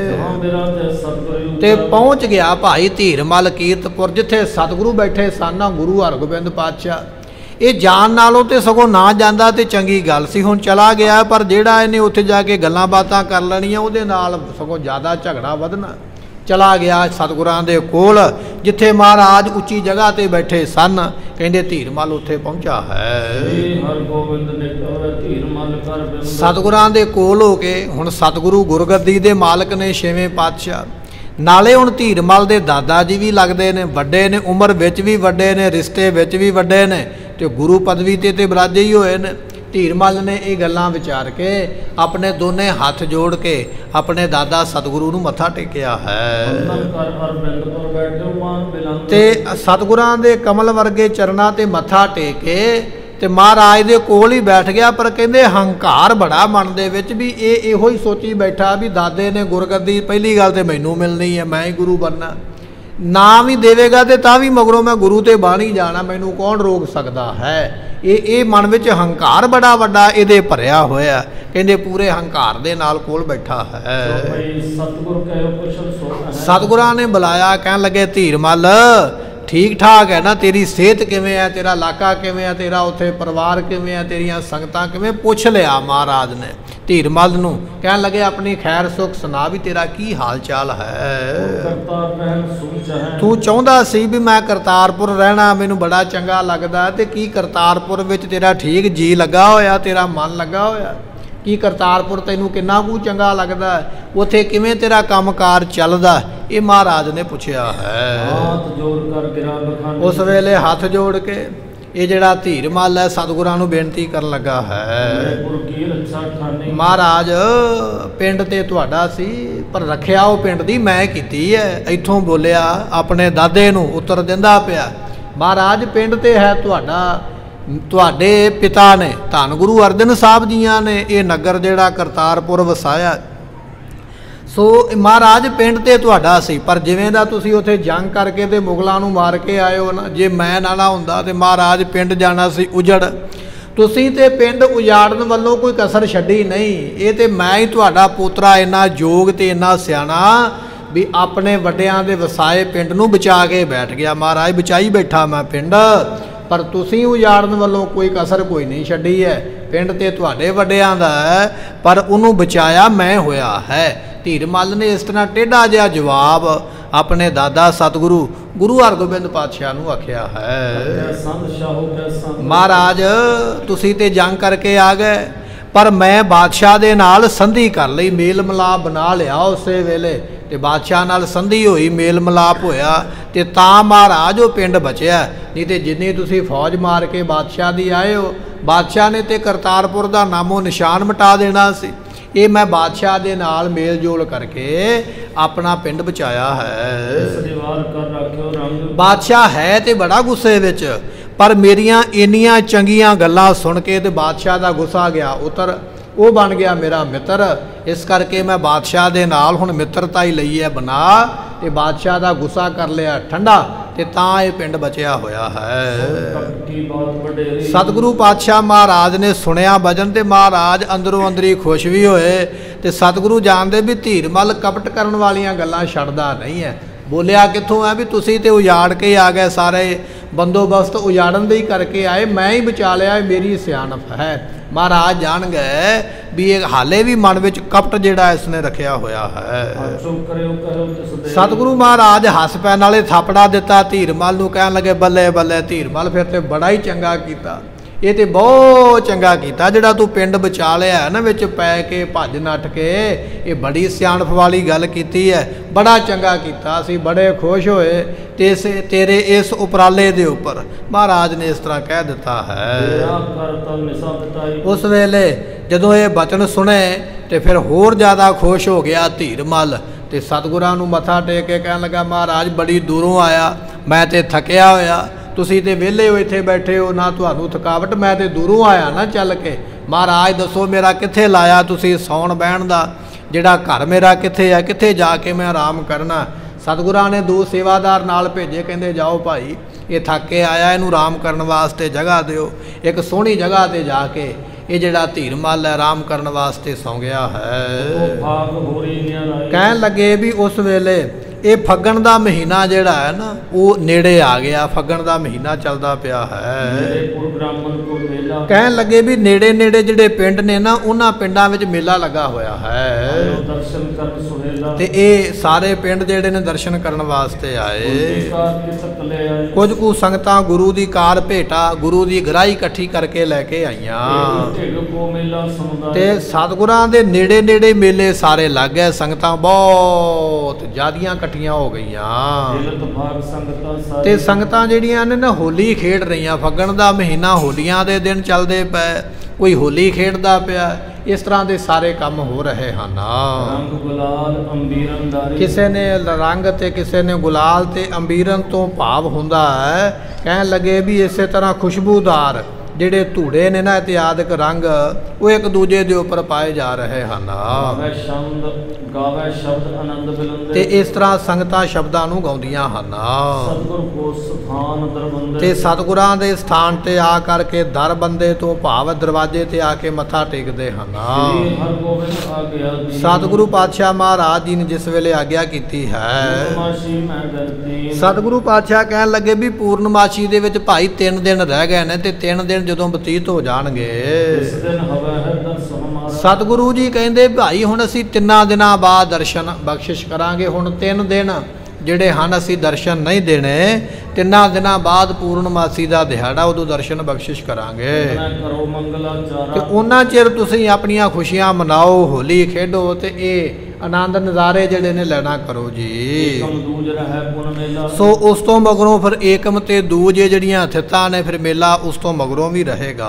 ਤੇ ਪਹੁੰਚ ਗਿਆ ਭਾਈ ਧੀਰਮਲ ਕੀਰਤਪੁਰ, ਜਿੱਥੇ ਸਤਿਗੁਰੂ ਬੈਠੇ ਸਨ ਗੁਰੂ ਹਰਗੋਬਿੰਦ ਪਾਤਸ਼ਾਹ। ਇਹ ਜਾਣ ਨਾਲੋਂ ਤੇ ਸਗੋਂ ਨਾ ਜਾਂਦਾ ਤੇ ਚੰਗੀ ਗੱਲ ਸੀ। ਹੁਣ ਚਲਾ ਗਿਆ, ਪਰ ਜਿਹੜਾ ਇਹਨੇ ਉੱਥੇ ਜਾ ਕੇ ਗੱਲਾਂ ਬਾਤਾਂ ਕਰ ਲੈਣੀਆਂ ਉਹਦੇ ਨਾਲ ਸਗੋਂ ਜ਼ਿਆਦਾ ਝਗੜਾ ਵਧਣਾ। ਚਲਾ ਗਿਆ ਸਤਿਗੁਰਾਂ ਦੇ ਕੋਲ, ਜਿੱਥੇ ਮਹਾਰਾਜ ਉੱਚੀ ਜਗ੍ਹਾ ਤੇ ਬੈਠੇ ਸਨ। ਕਹਿੰਦੇ ਧੀਰਮਲ ਉੱਥੇ ਪਹੁੰਚਾ ਹੈ। ਹਰਗੋਬਿੰਦ ਨੇ ਕਹੇ ਧੀਰਮਲ ਕਰ ਬਿੰਦ। ਸਤਿਗੁਰਾਂ ਦੇ ਕੋਲ ਹੋ ਕੇ, ਹੁਣ ਸਤਿਗੁਰੂ ਗੁਰਗੱਦੀ ਦੇ ਮਾਲਕ ਨੇ ਛੇਵੇਂ ਪਾਤਸ਼ਾਹ, ਨਾਲੇ ਹੁਣ ਧੀਰਮਲ ਦੇ ਦਾਦਾ ਜੀ ਵੀ ਲੱਗਦੇ ਨੇ, ਵੱਡੇ ਨੇ, ਉਮਰ ਵਿੱਚ ਵੀ ਵੱਡੇ ਨੇ, ਰਿਸ਼ਤੇ ਵਿੱਚ ਵੀ ਵੱਡੇ ਨੇ, ਤੇ ਗੁਰੂ ਪਦਵੀ ਤੇ ਤੇ ਬਿਰਾਜੇ ਹੀ ਹੋਏ ਨੇ। ਧੀਰਮਲ ਨੇ ਇਹ ਗੱਲਾਂ ਵਿਚਾਰ ਕੇ ਆਪਣੇ ਦੋਨੇ ਹੱਥ ਜੋੜ ਕੇ ਆਪਣੇ ਦਾਦਾ ਸਤਿਗੁਰੂ ਨੂੰ ਮੱਥਾ ਟੇਕਿਆ ਹੈ। ਤੇ ਸਤਿਗੁਰਾਂ ਦੇ ਕਮਲ ਵਰਗੇ ਚਰਨਾਂ ਤੇ ਮੱਥਾ ਟੇਕ ਕੇ ਤੇ ਮਹਾਰਾਜ ਦੇ ਕੋਲ ਹੀ ਬੈਠ ਗਿਆ। ਪਰ ਕਹਿੰਦੇ ਹੰਕਾਰ ਬੜਾ ਮਨ ਦੇ ਵਿੱਚ, ਵੀ ਇਹ ਇਹੋ ਹੀ ਸੋਚੀ ਬੈਠਾ ਵੀ ਦਾਦੇ ਨੇ ਗੁਰਗੱਦੀ ਪਹਿਲੀ ਗੱਲ ਤੇ ਮੈਨੂੰ ਮਿਲਣੀ ਹੈ, ਮੈਂ ਹੀ ਗੁਰੂ ਬਣਨਾ। ਨਾ ਵੀ ਦੇਵੇਗਾ ਤੇ ਤਾਂ ਵੀ ਮਗਰੋਂ ਮੈਂ ਗੁਰੂ ਤੇ ਬਾਣੀ ਜਾਣਾ, ਮੈਨੂੰ ਕੌਣ ਰੋਕ ਸਕਦਾ ਹੈ। ਇਹ ਇਹ ਮਨ ਵਿੱਚ ਹੰਕਾਰ ਬੜਾ ਵੱਡਾ ਇਹਦੇ ਭਰਿਆ ਹੋਇਆ। ਕਹਿੰਦੇ ਪੂਰੇ ਹੰਕਾਰ ਦੇ ਨਾਲ ਕੋਲ ਬੈਠਾ ਹੈ। ਸਤਿਗੁਰਾਂ ਨੇ ਬੁਲਾਇਆ, ਕਹਿਣ ਲੱਗੇ ਧੀਰਮਲ ਠੀਕ ਠਾਕ ਹੈ ਨਾ, ਤੇਰੀ ਸਿਹਤ ਕਿਵੇਂ ਹੈ, ਤੇਰਾ ਇਲਾਕਾ ਕਿਵੇਂ ਹੈ, ਤੇਰਾ ਉੱਥੇ ਪਰਿਵਾਰ ਕਿਵੇਂ ਹੈ, ਤੇਰੀਆਂ ਸੰਗਤਾਂ ਕਿਵੇਂ, ਪੁੱਛ ਲਿਆ ਮਹਾਰਾਜ ਨੇ ਧੀਰਮਲ ਨੂੰ। ਕਹਿਣ ਲੱਗੇ ਆਪਣੀ ਖੈਰ ਸੁਖ ਸੁਣਾ, ਵੀ ਤੇਰਾ ਕੀ ਹਾਲ ਚਾਲ ਹੈ। ਤੂੰ ਚਾਹੁੰਦਾ ਸੀ ਵੀ ਮੈਂ ਕਰਤਾਰਪੁਰ ਰਹਿਣਾ, ਮੈਨੂੰ ਬੜਾ ਚੰਗਾ ਲੱਗਦਾ, ਤੇ ਕੀ ਕਰਤਾਰਪੁਰ ਵਿੱਚ ਤੇਰਾ ਠੀਕ ਜੀ ਲੱਗਾ ਹੋਇਆ, ਤੇਰਾ ਮਨ ਲੱਗਾ ਹੋਇਆ? ਕੀ ਕਰਤਾਰਪੁਰ ਤੈਨੂੰ ਕਿੰਨਾ ਕੁ ਚੰਗਾ ਲੱਗਦਾ, ਉੱਥੇ ਕਿਵੇਂ ਤੇਰਾ ਕੰਮਕਾਰ ਚੱਲਦਾ? ਇਹ ਮਹਾਰਾਜ ਨੇ ਪੁੱਛਿਆ ਹੈ। ਹੱਥ ਜੋੜ ਕਰ ਗਿਰਾ ਬਖਾਨੀ। ਉਸ ਵੇਲੇ ਹੱਥ ਜੋੜ ਕੇ ਇਹ ਜਿਹੜਾ ਧੀਰਮਲ ਹੈ ਸਤਿਗੁਰਾਂ ਨੂੰ ਬੇਨਤੀ ਕਰਨ ਲੱਗਾ ਹੈ। ਮਹਾਰਾਜ ਪਿੰਡ ਤੇ ਤੁਹਾਡਾ ਸੀ, ਪਰ ਰੱਖਿਆ ਉਹ ਪਿੰਡ ਦੀ ਮੈਂ ਕੀਤੀ ਹੈ। ਇੱਥੋਂ ਬੋਲਿਆ ਆਪਣੇ ਦਾਦੇ ਨੂੰ ਉੱਤਰ ਦਿੰਦਾ ਪਿਆ, ਮਹਾਰਾਜ ਪਿੰਡ ਤੇ ਹੈ ਤੁਹਾਡਾ, ਤੁਹਾਡੇ ਪਿਤਾ ਨੇ ਧੰਨ ਗੁਰੂ ਅਰਜਨ ਸਾਹਿਬ ਜੀਆਂ ਨੇ ਇਹ ਨਗਰ ਜਿਹੜਾ ਕਰਤਾਰਪੁਰ ਵਸਾਇਆ। ਸੋ ਮਹਾਰਾਜ ਪਿੰਡ ਤੇ ਤੁਹਾਡਾ ਸੀ, ਪਰ ਜਿਵੇਂ ਦਾ ਤੁਸੀਂ ਉੱਥੇ ਜੰਗ ਕਰਕੇ ਤੇ ਮੁਗਲਾਂ ਨੂੰ ਮਾਰ ਕੇ ਆਏ ਹੋ ਨਾ, ਜੇ ਮੈਂ ਨਾ ਨਾ ਹੁੰਦਾ ਤੇ ਮਹਾਰਾਜ ਪਿੰਡ ਜਾਣਾ ਸੀ ਉਜੜ। ਤੁਸੀਂ ਤੇ ਪਿੰਡ ਉਜਾੜਨ ਵੱਲੋਂ ਕੋਈ ਕਸਰ ਛੱਡੀ ਨਹੀਂ। ਇਹ ਤੇ ਮੈਂ ਹੀ ਤੁਹਾਡਾ ਪੋਤਰਾ ਇੰਨਾ ਯੋਗ ਤੇ ਇੰਨਾ ਸਿਆਣਾ ਵੀ ਆਪਣੇ ਵੱਡਿਆਂ ਦੇ ਵਸਾਏ ਪਿੰਡ ਨੂੰ ਬਚਾ ਕੇ ਬੈਠ ਗਿਆ। ਮਹਾਰਾਜ ਬਚਾਈ ਬੈਠਾ ਮੈਂ ਪਿੰਡ, ਪਰ ਤੁਸੀਂ ਉਜਾੜਨ ਵੱਲੋਂ ਕੋਈ ਕਸਰ ਕੋਈ ਨਹੀਂ ਛੱਡੀ ਹੈ। ਪਿੰਡ ਤੇ ਤੁਹਾਡੇ ਵੱਡਿਆਂ ਦਾ ਹੈ, ਪਰ ਉਹਨੂੰ ਬਚਾਇਆ ਮੈਂ ਹੋਇਆ ਹੈ। ਧੀਰਮਲ ਨੇ ਇਸ ਤਰ੍ਹਾਂ ਟੇਢਾ ਜਿਹਾ ਜਵਾਬ ਆਪਣੇ ਦਾਦਾ ਸਤਿਗੁਰੂ ਗੁਰੂ ਹਰਗੋਬਿੰਦ ਪਾਤਸ਼ਾਹ ਨੂੰ ਆਖਿਆ ਹੈ। ਮਹਾਰਾਜ ਤੁਸੀਂ ਤੇ ਜੰਗ ਕਰਕੇ ਆ ਗਏ, ਪਰ ਮੈਂ ਬਾਦਸ਼ਾਹ ਦੇ ਨਾਲ ਸੰਧੀ ਕਰ ਲਈ, ਮੇਲ ਮਿਲਾਪ ਬਣਾ ਲਿਆ ਉਸੇ ਵੇਲੇ, ਤੇ ਬਾਦਸ਼ਾਹ ਨਾਲ ਸੰਧੀ ਹੋਈ, ਮੇਲ ਮਿਲਾਪ ਹੋਇਆ, ਤੇ ਤਾਂ ਮਹਾਰਾਜ ਉਹ ਪਿੰਡ ਬਚਿਆ। ਨਹੀਂ ਤੇ ਜਿੰਨੀ ਤੁਸੀਂ ਫੌਜ ਮਾਰ ਕੇ ਬਾਦਸ਼ਾਹ ਦੀ ਆਏ ਹੋ, ਬਾਦਸ਼ਾਹ ਨੇ ਤੇ ਕਰਤਾਰਪੁਰ ਦਾ ਨਾਮੋ ਨਿਸ਼ਾਨ ਮਿਟਾ ਦੇਣਾ ਸੀ। ਇਹ ਮੈਂ ਬਾਦਸ਼ਾਹ ਦੇ ਨਾਲ ਮੇਲ ਜੋਲ ਕਰਕੇ ਆਪਣਾ ਪਿੰਡ ਬਚਾਇਆ ਹੈ। ਬਾਦਸ਼ਾਹ ਹੈ ਤੇ ਬੜਾ ਗੁੱਸੇ ਵਿੱਚ, ਪਰ ਮੇਰੀਆਂ ਇੰਨੀਆਂ ਚੰਗੀਆਂ ਗੱਲਾਂ ਸੁਣ ਕੇ ਤੇ ਬਾਦਸ਼ਾਹ ਦਾ ਗੁੱਸਾ ਗਿਆ ਉਤਰ, ਉਹ ਬਣ ਗਿਆ ਮੇਰਾ ਮਿੱਤਰ। ਇਸ ਕਰਕੇ ਮੈਂ ਬਾਦਸ਼ਾਹ ਦੇ ਨਾਲ ਹੁਣ ਮਿੱਤਰਤਾ ਹੀ ਲਈ ਹੈ ਬਣਾ, ਤੇ ਬਾਦਸ਼ਾਹ ਦਾ ਗੁੱਸਾ ਕਰ ਲਿਆ ਠੰਡਾ, ਤੇ ਤਾਂ ਇਹ ਪਿੰਡ ਬਚਿਆ ਹੋਇਆ ਹੈ। ਸਤਿਗੁਰੂ ਪਾਤਸ਼ਾਹ ਮਹਾਰਾਜ ਨੇ ਸੁਣਿਆ ਭਜਨ, ਤੇ ਮਹਾਰਾਜ ਅੰਦਰੋਂ ਅੰਦਰੀ ਖੁਸ਼ ਵੀ ਹੋਏ। ਤੇ ਸਤਿਗੁਰੂ ਜਾਣਦੇ ਵੀ ਧੀਰਮਲ ਕਪਟ ਕਰਨ ਵਾਲੀਆਂ ਗੱਲਾਂ ਛੱਡਦਾ ਨਹੀਂ ਹੈ। ਬੋਲਿਆ ਕਿੱਥੋਂ ਹੈ ਵੀ ਤੁਸੀਂ ਤੇ ਉਜਾੜ ਕੇ ਆ ਗਏ, ਸਾਰੇ ਬੰਦੋਬਸਤ ਉਜਾੜਨ ਦੇ ਹੀ ਕਰਕੇ ਆਏ, ਮੈਂ ਹੀ ਬਚਾ ਲਿਆ, ਮੇਰੀ ਸਿਆਣਪ ਹੈ। ਮਹਾਰਾਜ ਜਾਣ ਗਏ ਵੀ ਇਹ ਹਾਲੇ ਵੀ ਮਨ ਵਿੱਚ ਕਪਟ ਜਿਹੜਾ ਇਸ ਨੇ ਰੱਖਿਆ ਹੋਇਆ ਹੈ। ਸਤਿਗੁਰੂ ਮਹਾਰਾਜ ਹੱਸ ਪੈਣ ਵਾਲੇ ਥਾਪੜਾ ਦਿੱਤਾ ਧੀਰਮਲ ਨੂੰ, ਕਹਿਣ ਲੱਗੇ ਬੱਲੇ ਬੱਲੇ ਧੀਰਮਲ, ਫਿਰ ਤੇ ਬੜਾ ਹੀ ਚੰਗਾ ਕੀਤਾ, ਇਹ ਤੇ ਬਹੁਤ ਚੰਗਾ ਕੀਤਾ ਜਿਹੜਾ ਤੂੰ ਪਿੰਡ ਬਚਾ ਲਿਆ ਨਾ, ਵਿੱਚ ਪੈ ਕੇ ਭੱਜ ਨੱਠ ਕੇ, ਇਹ ਬੜੀ ਸਿਆਣਪ ਵਾਲੀ ਗੱਲ ਕੀਤੀ ਹੈ, ਬੜਾ ਚੰਗਾ ਕੀਤਾ, ਅਸੀਂ ਬੜੇ ਖੁਸ਼ ਹੋਏ ਤੇ ਇਸ ਤੇਰੇ ਇਸ ਉਪਰਾਲੇ ਦੇ ਉੱਪਰ। ਮਹਾਰਾਜ ਨੇ ਇਸ ਤਰ੍ਹਾਂ ਕਹਿ ਦਿੱਤਾ ਹੈ। ਉਸ ਵੇਲੇ ਜਦੋਂ ਇਹ ਬਚਨ ਸੁਣੇ ਤੇ ਫਿਰ ਹੋਰ ਜ਼ਿਆਦਾ ਖੁਸ਼ ਹੋ ਗਿਆ ਧੀਰਮਲ, ਤੇ ਸਤਿਗੁਰਾਂ ਨੂੰ ਮੱਥਾ ਟੇਕ ਕੇ ਕਹਿਣ ਲੱਗਾ, ਮਹਾਰਾਜ ਬੜੀ ਦੂਰੋਂ ਆਇਆ, ਮੈਂ ਤੇ ਥੱਕਿਆ ਹੋਇਆ, ਤੁਸੀਂ ਤੇ ਵਿਹਲੇ ਹੋ ਇੱਥੇ ਬੈਠੇ ਹੋ, ਨਾ ਤੁਹਾਨੂੰ ਥਕਾਵਟ, ਮੈਂ ਤੇ ਦੂਰੋਂ ਆਇਆ ਨਾ ਚੱਲ ਕੇ। ਮਹਾਰਾਜ ਦੱਸੋ ਮੇਰਾ ਕਿੱਥੇ ਲਾਇਆ ਤੁਸੀਂ ਸੌਣ ਬਹਿਣ ਦਾ, ਜਿਹੜਾ ਘਰ ਮੇਰਾ ਕਿੱਥੇ ਹੈ, ਕਿੱਥੇ ਜਾ ਕੇ ਮੈਂ ਆਰਾਮ ਕਰਨਾ? ਸਤਿਗੁਰਾਂ ਨੇ ਦੋ ਸੇਵਾਦਾਰ ਨਾਲ ਭੇਜੇ, ਕਹਿੰਦੇ ਜਾਓ ਭਾਈ, ਇਹ ਥੱਕ ਕੇ ਆਇਆ, ਇਹਨੂੰ ਆਰਾਮ ਕਰਨ ਵਾਸਤੇ ਜਗ੍ਹਾ ਦਿਓ, ਇੱਕ ਸੋਹਣੀ ਜਗ੍ਹਾ ਤੇ ਜਾ ਕੇ ਇਹ ਜਿਹੜਾ ਧੀਰਮਲ ਹੈ ਆਰਾਮ ਕਰਨ ਵਾਸਤੇ ਸੌਂ ਗਿਆ ਹੈ। ਕਹਿਣ ਲੱਗੇ ਵੀ ਉਸ ਵੇਲੇ ਇਹ ਫੱਗਣ ਦਾ ਮਹੀਨਾ ਜਿਹੜਾ ਹੈ ਨਾ ਉਹ ਨੇੜੇ ਆ ਗਿਆ। ਫੱਗਣ ਦਾ ਮਹੀਨਾ ਚੱਲਦਾ ਪਿਆ ਹੈ। ਕਹਿਣ ਲੱਗੇ ਵੀ ਨੇੜੇ ਨੇੜੇ ਜਿਹੜੇ ਪਿੰਡ ਨੇ ਨਾ ਉਹਨਾਂ ਪਿੰਡਾਂ ਵਿੱਚ ਮੇਲਾ ਲੱਗਾ ਹੋਇਆ ਹੈ ਤੇ ਇਹ ਸਾਰੇ ਪਿੰਡ ਜਿਹੜੇ ਨੇ ਦਰਸ਼ਨ ਕਰਨ ਵਾਸਤੇ ਆਏ। ਕੁਝ ਕੁ ਸੰਗਤਾਂ ਗੁਰੂ ਦੀ ਕਾਰ ਭੇਟਾ ਗੁਰੂ ਦੀ ਗਰਾਹੀ ਇਕੱਠੀ ਕਰਕੇ ਲੈ ਕੇ ਆਈਆਂ ਤੇ ਸਤਿਗੁਰਾਂ ਦੇ ਨੇੜੇ ਨੇੜੇ ਮੇਲੇ ਸਾਰੇ ਲੱਗ ਗਏ। ਸੰਗਤਾਂ ਬਹੁਤ ਜ਼ਿਆਦੀਆਂ ਇਕੱਠੀਆਂ ਹੋ ਗਈਆਂ ਤੇ ਸੰਗਤਾਂ ਜਿਹੜੀਆਂ ਨੇ ਨਾ ਹੋਲੀ ਖੇਡ ਰਹੀਆਂ। ਫੱਗਣ ਦਾ ਮਹੀਨਾ ਹੋਲੀਆਂ ਦੇ ਦਿਨ ਚੱਲਦੇ ਪਏ, ਕੋਈ ਹੋਲੀ ਖੇਡਦਾ ਪਿਆ। ਇਸ ਤਰ੍ਹਾਂ ਦੇ ਸਾਰੇ ਕੰਮ ਹੋ ਰਹੇ ਹਨ। ਰੰਗ ਗੁਲਾਲ ਅੰਬੀਰਨ ਦਾਰੀ, ਕਿਸੇ ਨੇ ਰੰਗ ਤੇ ਕਿਸੇ ਨੇ ਗੁਲਾਲ ਤੇ ਅੰਬੀਰਨ ਤੋਂ ਭਾਵ ਹੁੰਦਾ ਹੈ। ਕਹਿਣ ਲੱਗੇ ਵੀ ਇਸੇ ਤਰ੍ਹਾਂ ਖੁਸ਼ਬੂਦਾਰ ਜਿਹੜੇ ਧੂੜੇ ਨੇ ਨਾ ਇਤਿਆਦਿਕ ਰੰਗ ਉਹ ਇੱਕ ਦੂਜੇ ਦੇ ਉੱਪਰ ਪਾਏ ਜਾ ਰਹੇ ਹਨ ਗਾਵੇ ਸ਼ਬਦ ਆਨੰਦ ਬਿਲੰਦੇ ਤੇ ਇਸ ਤਰ੍ਹਾਂ ਸੰਗਤਾਂ ਸ਼ਬਦਾਂ ਨੂੰ ਗਾਉਂਦੀਆਂ ਹਨ। ਸਤਿਗੁਰ ਕੋ ਸਥਾਨ ਦਰਬੰਦੇ ਤੇ ਸਤਿਗੁਰਾਂ ਦੇ ਸਥਾਨ ਤੇ ਆ ਕਰਕੇ ਦਰ ਬੰਦੇ ਤੋਂ ਭਾਵ ਦਰਵਾਜ਼ੇ ਤੇ ਆ ਕੇ ਮੱਥਾ ਟੇਕਦੇ ਹਨ। ਸ੍ਰੀ ਹਰਿਗੋਬਿੰਦ ਆਗਿਆ ਦੀ ਸਤਿਗੁਰੂ ਪਾਤਸ਼ਾਹ ਮਹਾਰਾਜ ਜੀ ਨੇ ਜਿਸ ਵੇਲੇ ਆਗਿਆ ਕੀਤੀ ਹੈ। ਸਤਿਗੁਰੂ ਪਾਤਸ਼ਾਹ ਕਹਿਣ ਲੱਗੇ ਵੀ ਪੂਰਨਮਾਸ਼ੀ ਦੇ ਵਿੱਚ ਭਾਈ ਤਿੰਨ ਦਿਨ ਰਹਿ ਗਏ ਨੇ ਤੇ ਤਿੰਨ ਦਿਨ ਜਦੋਂ ਬਤੀਤ ਹੋ ਜਾਣਗੇ ਇਸ ਦਿਨ ਹਵਾ ਹੈ ਦਰਸ਼ਨ ਹਮਾਰਾ। ਸਤਿਗੁਰੂ ਜੀ ਕਹਿੰਦੇ ਭਾਈ ਹੁਣ ਅਸੀਂ ਤਿੰਨਾਂ ਦਿਨਾਂ ਬਾਅਦ ਦਰਸ਼ਨ ਬਖਸ਼ਿਸ਼ ਕਰਾਂਗੇ। ਹੁਣ ਤਿੰਨ ਦਿਨ ਜਿਹੜੇ ਹਨ ਅਸੀਂ ਦਰਸ਼ਨ ਨਹੀਂ ਦੇਣੇ। ਤਿੰਨਾਂ ਦਿਨਾਂ ਬਾਅਦ ਪੂਰਨਮਾਸੀ ਦਾ ਦਿਹਾੜਾ ਉਦੋਂ ਦਰਸ਼ਨ ਬਖਸ਼ਿਸ਼ ਕਰਾਂਗੇ ਤੇ ਉਹਨਾਂ ਚਿਰ ਤੁਸੀਂ ਆਪਣੀਆਂ ਖੁਸ਼ੀਆਂ ਮਨਾਓ, ਹੋਲੀ ਖੇਡੋ ਤੇ ਇਹ ਆਨੰਦ ਨਜ਼ਾਰੇ ਜਿਹੜੇ ਨੇ ਲੈਣਾ ਕਰੋ ਜੀ। ਸੋ ਉਸ ਤੋਂ ਮਗਰੋਂ ਫਿਰ ਏਕਮ ਤੇ ਦੂਜ ਜਿਹੜੀਆਂ ਥਿੱਤਾਂ ਨੇ ਫਿਰ ਮੇਲਾ ਉਸ ਤੋਂ ਮਗਰੋਂ ਵੀ ਰਹੇਗਾ।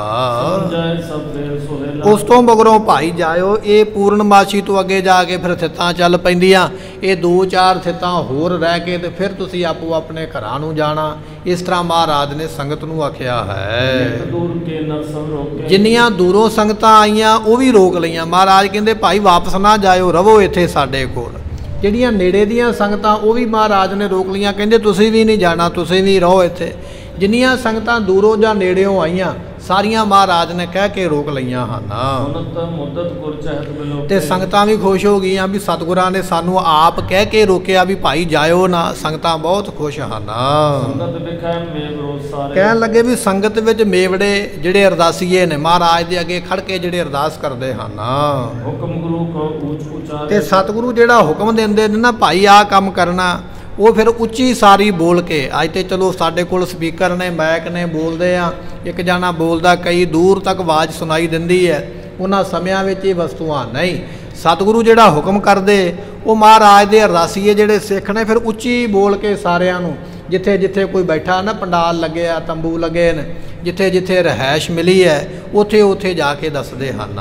ਉਸ ਤੋਂ ਮਗਰੋਂ ਭਾਈ ਜਾਇਓ। ਇਹ ਪੂਰਨਮਾਸ਼ੀ ਤੋਂ ਅੱਗੇ ਜਾ ਕੇ ਫਿਰ ਥਿੱਤਾਂ ਚੱਲ ਪੈਂਦੀਆਂ। ਇਹ ਦੋ ਚਾਰ ਥਿੱਤਾਂ ਹੋਰ ਰਹਿ ਕੇ ਤੇ ਫਿਰ ਤੁਸੀਂ ਆਪੋ ਆਪਣੇ ਘਰਾਂ ਨੂੰ ਜਾਣਾ। ਇਸ ਤਰ੍ਹਾਂ ਮਹਾਰਾਜ ਨੇ ਸੰਗਤ ਨੂੰ ਆਖਿਆ ਹੈ। ਜਿੰਨੀਆਂ ਦੂਰੋਂ ਸੰਗਤਾਂ ਆਈਆਂ ਉਹ ਵੀ ਰੋਕ ਲਈਆਂ। ਮਹਾਰਾਜ ਕਹਿੰਦੇ ਭਾਈ ਵਾਪਸ ਨਾ ਜਾਇਓ, ਰਵੋ ਇੱਥੇ ਸਾਡੇ ਕੋਲ। ਜਿਹੜੀਆਂ ਨੇੜੇ ਦੀਆਂ ਸੰਗਤਾਂ ਉਹ ਵੀ ਮਹਾਰਾਜ ਨੇ ਰੋਕ ਲਈਆਂ। ਕਹਿੰਦੇ ਤੁਸੀਂ ਵੀ ਨਹੀਂ ਜਾਣਾ, ਤੁਸੀਂ ਵੀ ਰਹੋ ਇੱਥੇ। ਜਿੰਨੀਆਂ ਸੰਗਤਾਂ ਦੂਰੋਂ ਜਾਂ ਨੇੜਿਓਂ ਆਈਆਂ ਸਾਰੀਆਂ ਮਹਾਰਾਜ ਨੇ ਕਹਿ ਕੇ ਰੋਕ ਲਈਆਂ ਹਨ ਤੇ ਸੰਗਤਾਂ ਵੀ ਖੁਸ਼ ਹੋ ਗਈਆਂ ਵੀ ਸਤਿਗੁਰਾਂ ਨੇ ਸਾਨੂੰ ਆਪ ਕਹਿ ਕੇ ਰੋਕਿਆ ਵੀ ਭਾਈ ਜਾਇਓ ਨਾ। ਸੰਗਤਾਂ ਬਹੁਤ ਖੁਸ਼ ਹਨ। ਕਹਿਣ ਲੱਗੇ ਵੀ ਸੰਗਤ ਵਿੱਚ ਮੇਵੜੇ ਜਿਹੜੇ ਅਰਦਾਸੀਏ ਨੇ ਮਹਾਰਾਜ ਦੇ ਅੱਗੇ ਖੜ ਕੇ ਜਿਹੜੇ ਅਰਦਾਸ ਕਰਦੇ ਹਨ ਹੁਕਮ ਗੁਰੂ ਕੋ ਉੱਚ ਉਚਾਰੇ ਤੇ ਸਤਿਗੁਰੂ ਜਿਹੜਾ ਹੁਕਮ ਦਿੰਦੇ ਨੇ ਨਾ ਭਾਈ ਆਹ ਕੰਮ ਕਰਨਾ ਉਹ ਫਿਰ ਉੱਚੀ ਸਾਰੀ ਬੋਲ ਕੇ। ਅੱਜ ਤੇ ਚਲੋ ਸਾਡੇ ਕੋਲ ਸਪੀਕਰ ਨੇ, ਮਾਈਕ ਨੇ, ਬੋਲਦੇ ਆ। ਇੱਕ ਜਾਣਾ ਬੋਲਦਾ ਕਈ ਦੂਰ ਤੱਕ ਆਵਾਜ਼ ਸੁਣਾਈ ਦਿੰਦੀ ਹੈ। ਉਹਨਾਂ ਸਮਿਆਂ ਵਿੱਚ ਇਹ ਵਸਤੂਆਂ ਨਹੀਂ। ਸਤਿਗੁਰੂ ਜਿਹੜਾ ਹੁਕਮ ਕਰਦੇ ਉਹ ਮਹਾਰਾਜ ਦੇ ਅਰਦਾਸੀਏ ਜਿਹੜੇ ਸਿੱਖ ਨੇ ਫਿਰ ਉੱਚੀ ਬੋਲ ਕੇ ਸਾਰਿਆਂ ਨੂੰ ਜਿੱਥੇ ਜਿੱਥੇ ਕੋਈ ਬੈਠਾ ਨਾ, ਪੰਡਾਲ ਲੱਗੇ ਆ, ਤੰਬੂ ਲੱਗੇ ਨੇ, ਜਿੱਥੇ ਜਿੱਥੇ ਰਹਿائش ਮਿਲੀ ਹੈ ਉੱਥੇ ਉੱਥੇ ਜਾ ਕੇ ਦੱਸਦੇ ਹਨ।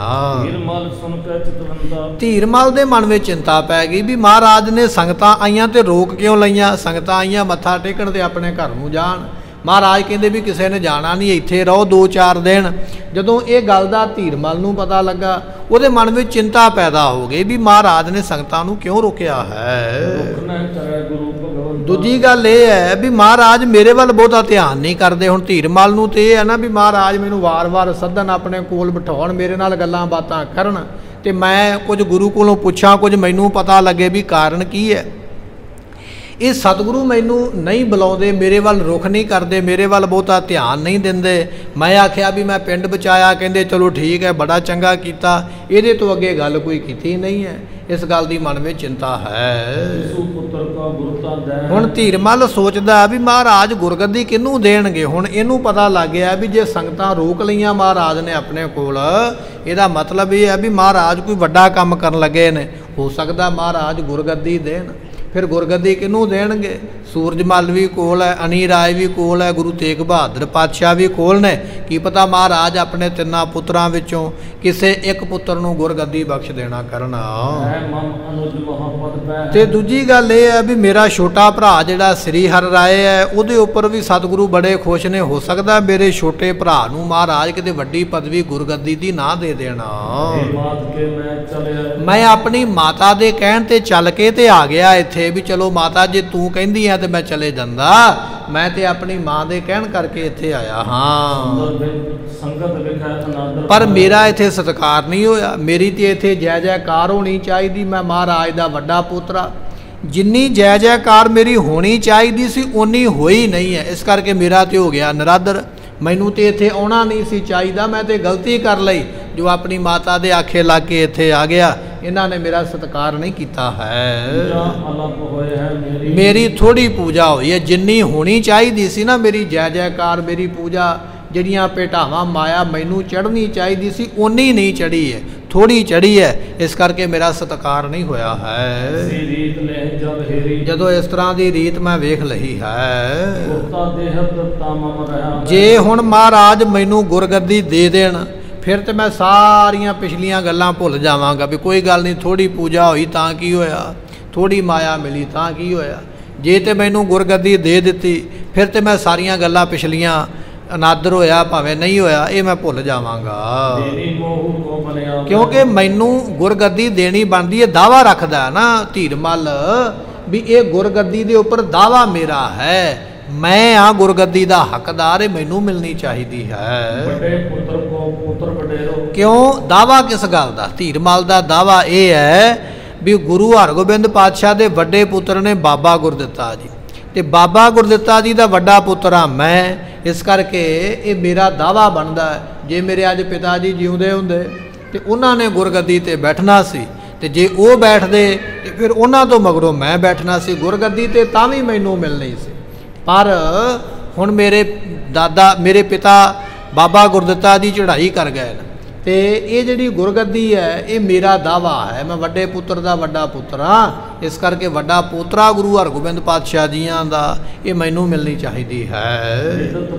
ਧੀਰਮਲ ਦੇ ਮਨ ਵਿੱਚ ਚਿੰਤਾ ਪੈ ਗਈ ਵੀ ਮਹਾਰਾਜ ਨੇ ਸੰਗਤਾਂ ਆਈਆਂ ਤੇ ਰੋਕ ਕਿਉਂ ਲਈਆਂ। ਸੰਗਤਾਂ ਆਈਆਂ ਮੱਥਾ ਟੇਕਣ ਤੇ ਆਪਣੇ ਘਰ ਨੂੰ ਜਾਣ। ਮਹਾਰਾਜ ਕਹਿੰਦੇ ਵੀ ਕਿਸੇ ਨੇ ਜਾਣਾ ਨਹੀਂ, ਇੱਥੇ ਰਹੋ ਦੋ ਚਾਰ ਦਿਨ। ਜਦੋਂ ਇਹ ਗੱਲ ਦਾ ਧੀਰਮਲ ਨੂੰ ਪਤਾ ਲੱਗਾ ਉਹਦੇ ਮਨ ਵਿੱਚ ਚਿੰਤਾ ਪੈਦਾ ਹੋ ਗਈ ਵੀ ਮਹਾਰਾਜ ਨੇ ਸੰਗਤਾਂ ਨੂੰ ਕਿਉਂ ਰੋਕਿਆ ਹੈ। ਦੂਜੀ ਗੱਲ ਇਹ ਹੈ ਵੀ ਮਹਾਰਾਜ ਮੇਰੇ ਵੱਲ ਬਹੁਤਾ ਧਿਆਨ ਨਹੀਂ ਕਰਦੇ। ਹੁਣ ਧੀਰਮਲ ਨੂੰ ਤੇ ਇਹ ਹੈ ਨਾ ਵੀ ਮਹਾਰਾਜ ਮੈਨੂੰ ਵਾਰ-ਵਾਰ ਸੱਦਣ, ਆਪਣੇ ਕੋਲ ਬਿਠਾਉਣ, ਮੇਰੇ ਨਾਲ ਗੱਲਾਂ ਬਾਤਾਂ ਕਰਨ ਤੇ ਮੈਂ ਕੁਝ ਗੁਰੂ ਕੋਲੋਂ ਪੁੱਛਾਂ, ਕੁਝ ਮੈਨੂੰ ਪਤਾ ਲੱਗੇ ਵੀ ਕਾਰਨ ਕੀ ਹੈ। ਇਹ ਸਤਿਗੁਰੂ ਮੈਨੂੰ ਨਹੀਂ ਬੁਲਾਉਂਦੇ, ਮੇਰੇ ਵੱਲ ਰੁਖ ਨਹੀਂ ਕਰਦੇ, ਮੇਰੇ ਵੱਲ ਬਹੁਤਾ ਧਿਆਨ ਨਹੀਂ ਦਿੰਦੇ। ਮੈਂ ਆਖਿਆ ਵੀ ਮੈਂ ਪਿੰਡ ਬਚਾਇਆ, ਕਹਿੰਦੇ ਚਲੋ ਠੀਕ ਹੈ, ਬੜਾ ਚੰਗਾ ਕੀਤਾ। ਇਹਦੇ ਤੋਂ ਅੱਗੇ ਗੱਲ ਕੋਈ ਕੀਤੀ ਨਹੀਂ ਹੈ। ਇਸ ਗੱਲ ਦੀ ਮਨ ਵਿੱਚ ਚਿੰਤਾ ਹੈ। ਹੁਣ ਧੀਰਮਲ ਸੋਚਦਾ ਵੀ ਮਹਾਰਾਜ ਗੁਰਗੱਦੀ ਕਿਹਨੂੰ ਦੇਣਗੇ। ਹੁਣ ਇਹਨੂੰ ਪਤਾ ਲੱਗ ਗਿਆ ਵੀ ਜੇ ਸੰਗਤਾਂ ਰੋਕ ਲਈਆਂ ਮਹਾਰਾਜ ਨੇ ਆਪਣੇ ਕੋਲ, ਇਹਦਾ ਮਤਲਬ ਇਹ ਹੈ ਵੀ ਮਹਾਰਾਜ ਕੋਈ ਵੱਡਾ ਕੰਮ ਕਰਨ ਲੱਗੇ ਨੇ। ਹੋ ਸਕਦਾ ਮਹਾਰਾਜ ਗੁਰਗੱਦੀ ਦੇਣ। ਫਿਰ ਗੁਰਗੱਦੀ ਕਿਹਨੂੰ ਦੇਣਗੇ। ਸੂਰਜਮਲ ਵੀ ਕੋਲ ਹੈ, ਅਨੀ ਰਾਏ ਵੀ ਕੋਲ ਹੈ, ਗੁਰੂ ਤੇਗ ਬਹਾਦਰ ਪਾਤਸ਼ਾਹ ਵੀ ਕੋਲ ਨੇ। ਕੀ ਪਤਾ ਮਹਾਰਾਜ ਆਪਣੇ ਤਿੰਨਾਂ ਪੁੱਤਰਾਂ ਵਿੱਚੋਂ ਕਿਸੇ ਇੱਕ ਪੁੱਤਰ ਨੂੰ ਗੁਰਗੱਦੀ ਬਖਸ਼ ਦੇਣਾ ਕਰਨਾ। ਤੇ ਦੂਜੀ ਗੱਲ ਇਹ ਹੈ ਵੀ ਮੇਰਾ ਛੋਟਾ ਭਰਾ ਜਿਹੜਾ ਸ੍ਰੀ ਹਰਿ ਰਾਏ ਹੈ ਉਹਦੇ ਉੱਪਰ ਵੀ ਸਤਿਗੁਰੂ ਬੜੇ ਖੁਸ਼ ਨੇ। ਹੋ ਸਕਦਾ ਮੇਰੇ ਛੋਟੇ ਭਰਾ ਨੂੰ ਮਹਾਰਾਜ ਕਿਤੇ ਵੱਡੀ ਪਦਵੀ ਗੁਰਗੱਦੀ ਦੀ ਨਾ ਦੇ ਦੇਣਾ। ਮੈਂ ਆਪਣੀ ਮਾਤਾ ਦੇ ਕਹਿਣ ਤੇ ਚੱਲ ਕੇ ਤੇ ਆ ਗਿਆ ਇੱਥੇ ਵੀ ਚਲੋ ਮਾਤਾ ਜੇ ਤੂੰ ਕਹਿੰਦੀ ਆ ਤੇ ਮੈਂ ਚਲੇ ਜਾਂਦਾ। ਮੈਂ ਤੇ ਆਪਣੀ ਮਾਂ ਦੇ ਕਹਿਣ ਕਰਕੇ ਇੱਥੇ ਆਇਆ ਹਾਂ, ਪਰ ਮੇਰਾ ਇੱਥੇ ਸਤਿਕਾਰ ਨਹੀਂ ਹੋਇਆ। ਮੇਰੀ ਤੇ ਇੱਥੇ ਜੈ ਜੈਕਾਰ ਹੋਣੀ ਚਾਹੀਦੀ। ਮੈਂ ਮਹਾਰਾਜ ਦਾ ਵੱਡਾ ਪੁੱਤਰਾ, ਜਿੰਨੀ ਜੈ ਜੈਕਾਰ ਮੇਰੀ ਹੋਣੀ ਚਾਹੀਦੀ ਸੀ ਉਨੀ ਹੋਈ ਨਹੀਂ ਹੈ। ਇਸ ਕਰਕੇ ਮੇਰਾ ਤੇ ਹੋ ਗਿਆ ਨਰਾਦਰ। ਮੈਨੂੰ ਤੇ ਇੱਥੇ ਆਉਣਾ ਨਹੀਂ ਸੀ ਚਾਹੀਦਾ, ਮੈਂ ਤੇ ਗਲਤੀ ਕਰ ਲਈ ਜੋ ਆਪਣੀ ਮਾਤਾ ਦੇ ਆਖੇ ਲੱਗ ਕੇ ਇੱਥੇ ਆ ਗਿਆ। ਇਹਨਾਂ ਨੇ ਮੇਰਾ ਸਤਿਕਾਰ ਨਹੀਂ ਕੀਤਾ ਹੈ। ਮੇਰੀ ਥੋੜੀ ਪੂਜਾ ਹੋਈ ਹੈ, ਜਿੰਨੀ ਹੋਣੀ ਚਾਹੀਦੀ ਸੀ ਨਾ ਮੇਰੀ ਜੈ ਜੈਕਾਰ ਮੇਰੀ ਪੂਜਾ, ਜਿਹੜੀਆਂ ਭੇਟਾਵਾਂ ਮਾਇਆ ਮੈਨੂੰ ਚੜ੍ਹਨੀ ਚਾਹੀਦੀ ਸੀ ਉਨੀ ਨਹੀਂ ਚੜ੍ਹੀ ਹੈ, ਥੋੜੀ ਚੜ੍ਹੀ ਹੈ। ਇਸ ਕਰਕੇ ਮੇਰਾ ਸਤਿਕਾਰ ਨਹੀਂ ਹੋਇਆ ਹੈ। ਜਦੋਂ ਇਸ ਤਰ੍ਹਾਂ ਦੀ ਰੀਤ ਮੈਂ ਵੇਖ ਲਈ ਹੈ, ਜੇ ਹੁਣ ਮਹਾਰਾਜ ਮੈਨੂੰ ਗੁਰਗੱਦੀ ਦੇ ਦੇਣ ਫਿਰ ਤੇ ਮੈਂ ਸਾਰੀਆਂ ਪਿਛਲੀਆਂ ਗੱਲਾਂ ਭੁੱਲ ਜਾਵਾਂਗਾ ਵੀ ਕੋਈ ਗੱਲ ਨਹੀਂ, ਥੋੜੀ ਪੂਜਾ ਹੋਈ ਤਾਂ ਕੀ ਹੋਇਆ, ਥੋੜੀ ਮਾਇਆ ਮਿਲੀ ਤਾਂ ਕੀ ਹੋਇਆ। ਜੇ ਤੇ ਮੈਨੂੰ ਗੁਰਗੱਦੀ ਦੇ ਦਿੱਤੀ ਫਿਰ ਤੇ ਮੈਂ ਸਾਰੀਆਂ ਗੱਲਾਂ ਪਿਛਲੀਆਂ, ਅਨਾਦਰ ਹੋਇਆ ਭਾਵੇਂ ਨਹੀਂ ਹੋਇਆ, ਇਹ ਮੈਂ ਭੁੱਲ ਜਾਵਾਂਗਾ। ਕਿਉਂਕਿ ਮੈਨੂੰ ਗੁਰਗੱਦੀ ਦੇਣੀ ਬਣਦੀ ਹੈ, ਦਾਵਾ ਰੱਖਦਾ ਨਾ ਧੀਰਮਲ ਵੀ ਇਹ ਗੁਰਗੱਦੀ ਦੇ ਉੱਪਰ ਦਾਵਾ ਮੇਰਾ ਹੈ, ਮੈਂ ਆ ਗੁਰਗੱਦੀ ਦਾ ਹੱਕਦਾਰ, ਇਹ ਮੈਨੂੰ ਮਿਲਣੀ ਚਾਹੀਦੀ ਹੈ। ਵੱਡੇ ਪੁੱਤਰ ਕੋ ਪੁੱਤਰ ਵਡੇਰੋ, ਕਿਉਂ ਦਾਵਾ ਕਿਸ ਗੱਲ ਦਾ? ਧੀਰਮਲ ਦਾ ਦਾਵਾ ਇਹ ਹੈ ਵੀ ਗੁਰੂ ਹਰਗੋਬਿੰਦ ਪਾਤਸ਼ਾਹ ਦੇ ਵੱਡੇ ਪੁੱਤਰ ਨੇ ਬਾਬਾ ਗੁਰਦਿੱਤਾ ਜੀ, ਤੇ ਬਾਬਾ ਗੁਰਦਿੱਤਾ ਜੀ ਦਾ ਵੱਡਾ ਪੁੱਤਰ ਆ ਮੈਂ। ਇਸ ਕਰਕੇ ਇਹ ਮੇਰਾ ਦਾਵਾ ਬਣਦਾ ਹੈ। ਜੇ ਮੇਰੇ ਅੱਜ ਪਿਤਾ ਜੀ ਜਿਉਂਦੇ ਹੁੰਦੇ ਤੇ ਉਹਨਾਂ ਨੇ ਗੁਰਗੱਦੀ ਤੇ ਬੈਠਣਾ ਸੀ, ਤੇ ਜੇ ਉਹ ਬੈਠਦੇ ਤੇ ਫਿਰ ਉਹਨਾਂ ਤੋਂ ਮਗਰੋਂ ਮੈਂ ਬੈਠਣਾ ਸੀ ਗੁਰਗੱਦੀ ਤੇ, ਤਾਂ ਵੀ ਮੈਨੂੰ ਮਿਲਣੀ ਸੀ। ਪਰ ਹੁਣ ਮੇਰੇ ਦਾਦਾ ਮੇਰੇ ਪਿਤਾ ਬਾਬਾ ਗੁਰਦਿੱਤਾ ਜੀ ਚੜ੍ਹਾਈ ਕਰ ਗਏ ਨੇ, ਤੇ ਇਹ ਜਿਹੜੀ ਗੁਰਗੱਦੀ ਹੈ ਇਹ ਮੇਰਾ ਦਾਵਾ ਹੈ, ਮੈਂ ਵੱਡੇ ਪੁੱਤਰ ਦਾ ਵੱਡਾ ਪੁੱਤਰ ਹਾਂ। ਇਸ ਕਰਕੇ ਵੱਡਾ ਪੋਤਰਾ ਗੁਰੂ ਹਰਗੋਬਿੰਦ ਪਾਤਸ਼ਾਹ ਜੀਆਂ ਦਾ ਇਹ ਮੈਨੂੰ ਮਿਲਣੀ ਚਾਹੀਦੀ ਹੈ।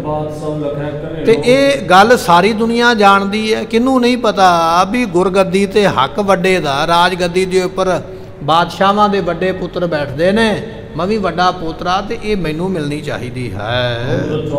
ਤੇ ਇਹ ਗੱਲ ਸਾਰੀ ਦੁਨੀਆ ਜਾਣਦੀ ਹੈ, ਕਿਹਨੂੰ ਨਹੀਂ ਪਤਾ ਵੀ ਗੁਰਗੱਦੀ ਤੇ ਹੱਕ ਵੱਡੇ ਦਾ, ਰਾਜਗੱਦੀ ਦੇ ਉੱਪਰ ਬਾਦਸ਼ਾਹਾਂ ਦੇ ਵੱਡੇ ਪੁੱਤਰ ਬੈਠਦੇ ਨੇ, ਮੈਂ ਵੀ ਵੱਡਾ ਪੋਤਰਾ, ਤੇ ਇਹ ਮੈਨੂੰ ਮਿਲਣੀ ਚਾਹੀਦੀ ਹੈ।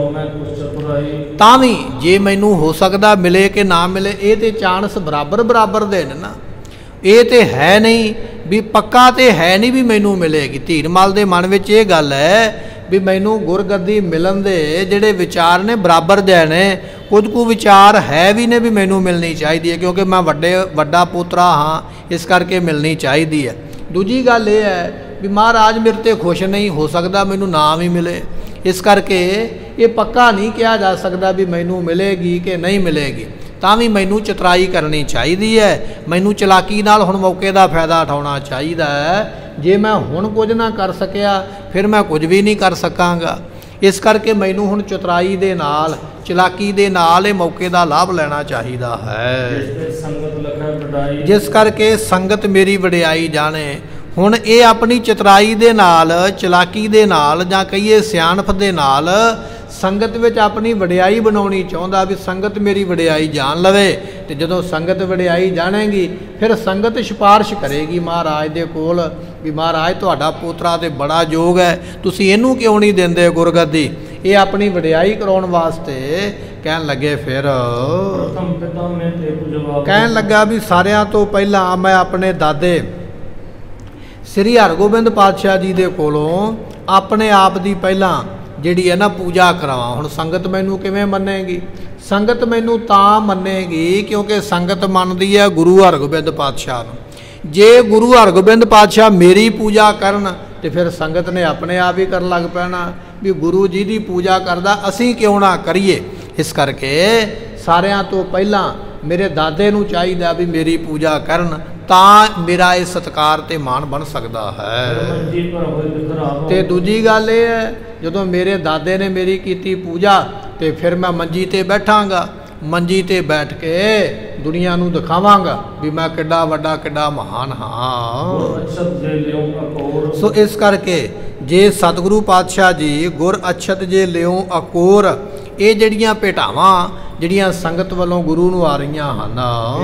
ਤਾਂ ਵੀ ਜੇ ਮੈਨੂੰ ਹੋ ਸਕਦਾ ਮਿਲੇ ਕਿ ਨਾ ਮਿਲੇ, ਇਹ ਤੇ ਚਾਂਸ ਬਰਾਬਰ ਬਰਾਬਰ ਦੇ ਨੇ ਨਾ। ਇਹ ਤੇ ਹੈ ਨਹੀਂ ਵੀ ਪੱਕਾ ਤੇ ਹੈ ਨਹੀਂ ਵੀ ਮੈਨੂੰ ਮਿਲੇਗੀ। ਧੀਰਮਲ ਦੇ ਮਨ ਵਿੱਚ ਇਹ ਗੱਲ ਹੈ ਵੀ ਮੈਨੂੰ ਗੁਰਗੱਦੀ ਮਿਲਣ ਦੇ ਜਿਹੜੇ ਵਿਚਾਰ ਨੇ ਬਰਾਬਰ ਦੇ ਨੇ। ਕੁਝ ਕੁ ਵਿਚਾਰ ਹੈ ਵੀ ਨੇ ਵੀ ਮੈਨੂੰ ਮਿਲਣੀ ਚਾਹੀਦੀ ਹੈ, ਕਿਉਂਕਿ ਮੈਂ ਵੱਡੇ ਵੱਡਾ ਪੋਤਰਾ ਹਾਂ, ਇਸ ਕਰਕੇ ਮਿਲਣੀ ਚਾਹੀਦੀ ਹੈ। ਦੂਜੀ ਗੱਲ ਇਹ ਹੈ ਵੀ ਮਹਾਰਾਜ ਮੇਰੇ ਤੇ ਖੁਸ਼ ਨਹੀਂ ਹੋ ਸਕਦਾ, ਮੈਨੂੰ ਨਾ ਵੀ ਮਿਲੇ। ਇਸ ਕਰਕੇ ਇਹ ਪੱਕਾ ਨਹੀਂ ਕਿਹਾ ਜਾ ਸਕਦਾ ਵੀ ਮੈਨੂੰ ਮਿਲੇਗੀ ਕਿ ਨਹੀਂ ਮਿਲੇਗੀ। ਤਾਂ ਵੀ ਮੈਨੂੰ ਚਤਰਾਈ ਕਰਨੀ ਚਾਹੀਦੀ ਹੈ, ਮੈਨੂੰ ਚਲਾਕੀ ਨਾਲ ਹੁਣ ਮੌਕੇ ਦਾ ਫਾਇਦਾ ਉਠਾਉਣਾ ਚਾਹੀਦਾ ਹੈ। ਜੇ ਮੈਂ ਹੁਣ ਕੁਝ ਨਾ ਕਰ ਸਕਿਆ ਫਿਰ ਮੈਂ ਕੁਝ ਵੀ ਨਹੀਂ ਕਰ ਸਕਾਂਗਾ। ਇਸ ਕਰਕੇ ਮੈਨੂੰ ਹੁਣ ਚਤਰਾਈ ਦੇ ਨਾਲ, ਚਲਾਕੀ ਦੇ ਨਾਲ ਇਹ ਮੌਕੇ ਦਾ ਲਾਭ ਲੈਣਾ ਚਾਹੀਦਾ ਹੈ, ਜਿਸ ਕਰਕੇ ਸੰਗਤ ਮੇਰੀ ਵਡਿਆਈ ਜਾਣੇ। ਹੁਣ ਇਹ ਆਪਣੀ ਚਤਰਾਈ ਦੇ ਨਾਲ, ਚਲਾਕੀ ਦੇ ਨਾਲ, ਜਾਂ ਕਹੀਏ ਸਿਆਣਪ ਦੇ ਨਾਲ ਸੰਗਤ ਵਿੱਚ ਆਪਣੀ ਵਡਿਆਈ ਬਣਾਉਣੀ ਚਾਹੁੰਦਾ ਵੀ ਸੰਗਤ ਮੇਰੀ ਵਡਿਆਈ ਜਾਣ ਲਵੇ। ਤੇ ਜਦੋਂ ਸੰਗਤ ਵਡਿਆਈ ਜਾਣੇਗੀ ਫਿਰ ਸੰਗਤ ਸਿਫਾਰਿਸ਼ ਕਰੇਗੀ ਮਹਾਰਾਜ ਦੇ ਕੋਲ ਵੀ ਮਹਾਰਾਜ ਤੁਹਾਡਾ ਪੋਤਰਾ ਤੇ ਬੜਾ ਯੋਗ ਹੈ, ਤੁਸੀਂ ਇਹਨੂੰ ਕਿਉਂ ਨਹੀਂ ਦਿੰਦੇ ਗੁਰਗੱਦੀ। ਇਹ ਆਪਣੀ ਵਡਿਆਈ ਕਰਾਉਣ ਵਾਸਤੇ ਕਹਿਣ ਲੱਗੇ। ਫਿਰ ਕਹਿਣ ਲੱਗਾ ਵੀ ਸਾਰਿਆਂ ਤੋਂ ਪਹਿਲਾਂ ਮੈਂ ਆਪਣੇ ਦਾਦੇ ਸ੍ਰੀ ਹਰਗੋਬਿੰਦ ਪਾਤਸ਼ਾਹ ਜੀ ਦੇ ਕੋਲੋਂ ਆਪਣੇ ਆਪ ਦੀ ਪਹਿਲਾਂ ਜਿਹੜੀ ਹੈ ਨਾ ਪੂਜਾ ਕਰਾਵਾਂ। ਹੁਣ ਸੰਗਤ ਮੈਨੂੰ ਕਿਵੇਂ ਮੰਨੇਗੀ? ਸੰਗਤ ਮੈਨੂੰ ਤਾਂ ਮੰਨੇਗੀ ਕਿਉਂਕਿ ਸੰਗਤ ਮੰਨਦੀ ਹੈ ਗੁਰੂ ਹਰਗੋਬਿੰਦ ਪਾਤਸ਼ਾਹ ਨੂੰ। ਜੇ ਗੁਰੂ ਹਰਗੋਬਿੰਦ ਪਾਤਸ਼ਾਹ ਮੇਰੀ ਪੂਜਾ ਕਰਨ ਤੇ ਫਿਰ ਸੰਗਤ ਨੇ ਆਪਣੇ ਆਪ ਹੀ ਕਰਨ ਲੱਗ ਪੈਣਾ ਵੀ ਗੁਰੂ ਜੀ ਦੀ ਪੂਜਾ ਕਰਦਾ, ਅਸੀਂ ਕਿਉਂ ਨਾ ਕਰੀਏ। ਇਸ ਕਰਕੇ ਸਾਰਿਆਂ ਤੋਂ ਪਹਿਲਾਂ ਮੇਰੇ ਦਾਦੇ ਨੂੰ ਚਾਹੀਦਾ ਵੀ ਮੇਰੀ ਪੂਜਾ ਕਰਨ, ਤਾਂ ਮੇਰਾ ਇਹ ਸਤਿਕਾਰ ਤੇ ਮਾਣ ਬਣ ਸਕਦਾ ਹੈ। ਤੇ ਦੂਜੀ ਗੱਲ ਇਹ ਹੈ ਜਦੋਂ ਮੇਰੇ ਦਾਦੇ ਨੇ ਮੇਰੀ ਕੀਤੀ ਪੂਜਾ ਤੇ ਫਿਰ ਮੈਂ ਮੰਜੀ ਤੇ ਬੈਠਾਂਗਾ, ਮੰਜੀ ਤੇ ਬੈਠ ਕੇ ਦੁਨੀਆ ਨੂੰ ਦਿਖਾਵਾਂਗਾ ਵੀ ਮੈਂ ਕਿੱਡਾ ਵੱਡਾ ਕਿੱਡਾ ਮਹਾਨ ਹਾਂ। ਸੋ ਇਸ ਕਰਕੇ ਜੇ ਸਤਿਗੁਰੂ ਪਾਤਸ਼ਾਹ ਜੀ ਗੁਰ ਅਛਤ ਜੇ ਲਿਓ ਅਕੋਰ, ਇਹ ਜਿਹੜੀਆਂ ਭੇਟਾਵਾਂ ਜਿਹੜੀਆਂ ਸੰਗਤ ਵੱਲੋਂ ਗੁਰੂ ਨੂੰ ਆ ਰਹੀਆਂ ਹਨ,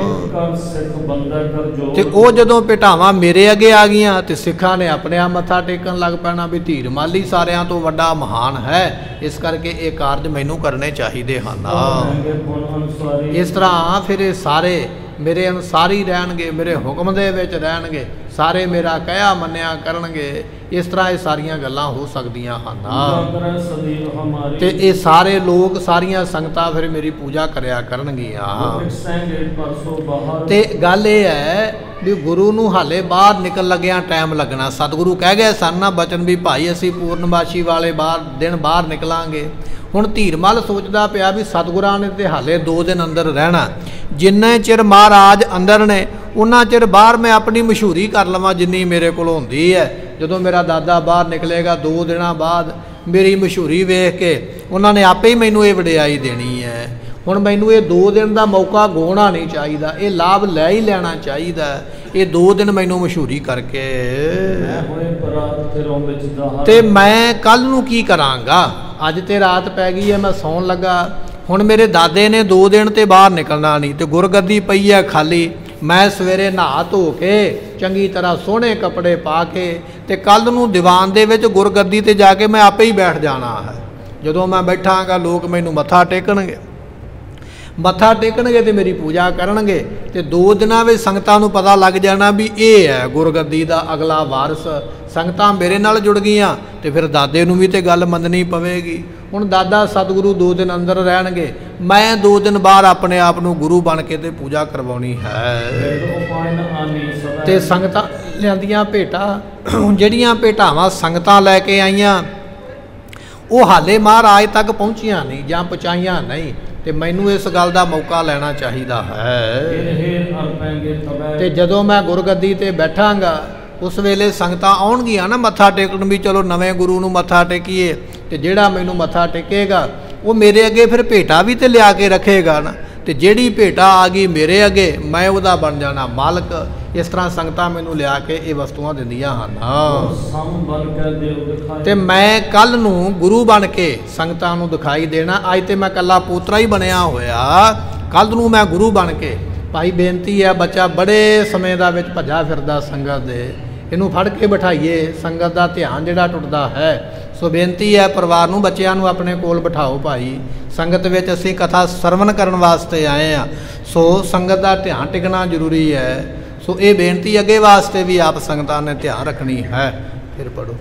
ਤੇ ਉਹ ਜਦੋਂ ਭੇਟਾਵਾਂ ਮੇਰੇ ਅੱਗੇ ਆ ਗਈਆਂ ਤੇ ਸਿੱਖਾਂ ਨੇ ਆਪਣੇ ਆਪ ਮੱਥਾ ਟੇਕਣ ਲੱਗ ਪੈਣਾ ਵੀ ਧੀਰਮਾਲੀ ਸਾਰਿਆਂ ਤੋਂ ਵੱਡਾ ਮਹਾਨ ਹੈ। ਇਸ ਕਰਕੇ ਇਹ ਕਾਰਜ ਮੈਨੂੰ ਕਰਨੇ ਚਾਹੀਦੇ ਹਨ। ਇਸ ਤਰ੍ਹਾਂ ਫਿਰ ਇਹ ਸਾਰੇ ਮੇਰੇ ਅਨੁਸਾਰ ਹੀ ਰਹਿਣਗੇ, ਮੇਰੇ ਹੁਕਮ ਦੇ ਵਿੱਚ ਰਹਿਣਗੇ, ਸਾਰੇ ਮੇਰਾ ਕਹਿਆ ਮੰਨਿਆ ਕਰਨਗੇ। ਇਸ ਤਰ੍ਹਾਂ ਇਹ ਸਾਰੀਆਂ ਗੱਲਾਂ ਹੋ ਸਕਦੀਆਂ ਹਨ। ਤੇ ਇਹ ਸਾਰੇ ਲੋਕ, ਸਾਰੀਆਂ ਸੰਗਤਾਂ ਫਿਰ ਮੇਰੀ ਪੂਜਾ ਕਰਿਆ ਕਰਨਗੀਆਂ। ਤੇ ਗੱਲ ਇਹ ਹੈ ਵੀ ਗੁਰੂ ਨੂੰ ਹਾਲੇ ਬਾਹਰ ਨਿਕਲ ਲੱਗਿਆਂ ਟਾਈਮ ਲੱਗਣਾ। ਸਤਿਗੁਰੂ ਕਹਿ ਗਏ ਸਨ ਨਾ ਬਚਨ ਵੀ ਭਾਈ ਅਸੀਂ ਪੂਰਨਮਾਸ਼ੀ ਵਾਲੇ ਬਾਹਰ ਦਿਨ ਬਾਹਰ ਨਿਕਲਾਂਗੇ। ਹੁਣ ਧੀਰਮਲ ਸੋਚਦਾ ਪਿਆ ਵੀ ਸਤਿਗੁਰਾਂ ਨੇ ਤੇ ਹਾਲੇ ਦੋ ਦਿਨ ਅੰਦਰ ਰਹਿਣਾ, ਜਿੰਨੇ ਚਿਰ ਮਹਾਰਾਜ ਅੰਦਰ ਨੇ ਉਹਨਾਂ ਚਿਰ ਬਾਹਰ ਮੈਂ ਆਪਣੀ ਮਸ਼ਹੂਰੀ ਕਰ ਲਵਾਂ ਜਿੰਨੀ ਮੇਰੇ ਕੋਲ ਹੁੰਦੀ ਹੈ। ਜਦੋਂ ਮੇਰਾ ਦਾਦਾ ਬਾਹਰ ਨਿਕਲੇਗਾ ਦੋ ਦਿਨਾਂ ਬਾਅਦ, ਮੇਰੀ ਮਸ਼ਹੂਰੀ ਵੇਖ ਕੇ ਉਹਨਾਂ ਨੇ ਆਪੇ ਹੀ ਮੈਨੂੰ ਇਹ ਵਡਿਆਈ ਦੇਣੀ ਹੈ। ਹੁਣ ਮੈਨੂੰ ਇਹ ਦੋ ਦਿਨ ਦਾ ਮੌਕਾ ਗਵਾਉਣਾ ਨਹੀਂ ਚਾਹੀਦਾ, ਇਹ ਲਾਭ ਲੈ ਹੀ ਲੈਣਾ ਚਾਹੀਦਾ। ਇਹ ਦੋ ਦਿਨ ਮੈਨੂੰ ਮਸ਼ਹੂਰੀ ਕਰਕੇ ਤੇ ਮੈਂ ਕੱਲ ਨੂੰ ਕੀ ਕਰਾਂਗਾ। ਅੱਜ ਤੇ ਰਾਤ ਪੈ ਗਈ ਹੈ, ਮੈਂ ਸੌਣ ਲੱਗਾ। ਹੁਣ ਮੇਰੇ ਦਾਦੇ ਨੇ ਦੋ ਦਿਨ ਤੇ ਬਾਹਰ ਨਿਕਲਣਾ ਨਹੀਂ, ਤੇ ਗੁਰਗੱਦੀ ਪਈ ਹੈ ਖਾਲੀ। ਮੈਂ ਸਵੇਰੇ ਨਹਾ ਧੋ ਕੇ ਚੰਗੀ ਤਰ੍ਹਾਂ ਸੋਹਣੇ ਕੱਪੜੇ ਪਾ ਕੇ ਤੇ ਕੱਲ ਨੂੰ ਦੀਵਾਨ ਦੇ ਵਿੱਚ ਗੁਰਗੱਦੀ ਤੇ ਜਾ ਕੇ ਮੈਂ ਆਪੇ ਹੀ ਬੈਠ ਜਾਣਾ ਹੈ। ਜਦੋਂ ਮੈਂ ਬੈਠਾਂਗਾ ਲੋਕ ਮੈਨੂੰ ਮੱਥਾ ਟੇਕਣਗੇ, ਮੱਥਾ ਟੇਕਣਗੇ ਤੇ ਮੇਰੀ ਪੂਜਾ ਕਰਨਗੇ। ਤੇ ਦੋ ਦਿਨਾਂ ਵਿੱਚ ਸੰਗਤਾਂ ਨੂੰ ਪਤਾ ਲੱਗ ਜਾਣਾ ਵੀ ਇਹ ਹੈ ਗੁਰਗੱਦੀ ਦਾ ਅਗਲਾ ਵਾਰਸ। ਸੰਗਤਾਂ ਮੇਰੇ ਨਾਲ ਜੁੜ ਗਈਆਂ ਤੇ ਫਿਰ ਦਾਦੇ ਨੂੰ ਵੀ ਤੇ ਗੱਲ ਮੰਨਣੀ ਪਵੇਗੀ। ਹੁਣ ਦਾਦਾ ਸਤਿਗੁਰੂ ਦੋ ਦਿਨ ਅੰਦਰ ਰਹਿਣਗੇ, ਮੈਂ ਦੋ ਦਿਨ ਬਾਹਰ ਆਪਣੇ ਆਪ ਨੂੰ ਗੁਰੂ ਬਣ ਕੇ ਤੇ ਪੂਜਾ ਕਰਵਾਉਣੀ ਹੈ। ਤੇ ਸੰਗਤਾਂ ਲਿਆਂਦੀਆਂ ਭੇਟਾਂ, ਜਿਹੜੀਆਂ ਭੇਟਾਵਾਂ ਸੰਗਤਾਂ ਲੈ ਕੇ ਆਈਆਂ ਉਹ ਹਾਲੇ ਮਹਾਰਾਜ ਤੱਕ ਪਹੁੰਚੀਆਂ ਨਹੀਂ ਜਾਂ ਪਹੁੰਚਾਈਆਂ ਨਹੀਂ। ਤੇ ਮੈਨੂੰ ਇਸ ਗੱਲ ਦਾ ਮੌਕਾ ਲੈਣਾ ਚਾਹੀਦਾ ਹੈ। ਤੇ ਜਦੋਂ ਮੈਂ ਗੁਰਗੱਦੀ ਤੇ ਬੈਠਾਂਗਾ ਉਸ ਵੇਲੇ ਸੰਗਤਾਂ ਆਉਣਗੀਆਂ ਨਾ ਮੱਥਾ ਟੇਕਣ ਵੀ ਚਲੋ ਨਵੇਂ ਗੁਰੂ ਨੂੰ ਮੱਥਾ ਟੇਕੀਏ। ਤੇ ਜਿਹੜਾ ਮੈਨੂੰ ਮੱਥਾ ਟੇਕੇਗਾ ਉਹ ਮੇਰੇ ਅੱਗੇ ਫਿਰ ਭੇਟਾ ਵੀ ਤੇ ਲਿਆ ਕੇ ਰੱਖੇਗਾ ਨਾ। ਤੇ ਜਿਹੜੀ ਭੇਟਾ ਆ ਗਈ ਮੇਰੇ ਅੱਗੇ, ਮੈਂ ਉਹਦਾ ਬਣ ਜਾਣਾ ਮਾਲਕ। ਇਸ ਤਰ੍ਹਾਂ ਸੰਗਤਾਂ ਮੈਨੂੰ ਲਿਆ ਕੇ ਇਹ ਵਸਤੂਆਂ ਦਿੰਦੀਆਂ ਹਨ। ਤੇ ਮੈਂ ਕੱਲ ਨੂੰ ਗੁਰੂ ਬਣ ਕੇ ਸੰਗਤਾਂ ਨੂੰ ਦਿਖਾਈ ਦੇਣਾ। ਅੱਜ ਤੇ ਮੈਂ ਕੱਲਾ ਪੋਤਰਾ ਹੀ ਬਣਿਆ ਹੋਇਆ, ਕੱਲ ਨੂੰ ਮੈਂ ਗੁਰੂ ਬਣ ਕੇ। ਭਾਈ ਬੇਨਤੀ ਹੈ, ਬੱਚਾ ਬੜੇ ਸਮੇਂ ਦਾ ਵਿੱਚ ਭੱਜਾ ਫਿਰਦਾ ਸੰਗਤ ਦੇ, ਇਹਨੂੰ ਫੜ ਕੇ ਬਿਠਾਈਏ। ਸੰਗਤ ਦਾ ਧਿਆਨ ਜਿਹੜਾ ਟੁੱਟਦਾ ਹੈ। ਸੋ ਬੇਨਤੀ ਹੈ ਪਰਿਵਾਰ ਨੂੰ, ਬੱਚਿਆਂ ਨੂੰ ਆਪਣੇ ਕੋਲ ਬਿਠਾਓ। ਭਾਈ ਸੰਗਤ ਵਿੱਚ ਅਸੀਂ ਕਥਾ ਸਰਵਣ ਕਰਨ ਵਾਸਤੇ ਆਏ ਹਾਂ, ਸੋ ਸੰਗਤ ਦਾ ਧਿਆਨ ਟਿਕਣਾ ਜ਼ਰੂਰੀ ਹੈ। ਸੋ ਇਹ ਬੇਨਤੀ ਅੱਗੇ ਵਾਸਤੇ ਵੀ ਆਪ ਸੰਗਤਾਂ ਨੇ ਧਿਆਨ ਰੱਖਣੀ ਹੈ। ਫਿਰ ਪੜੋ।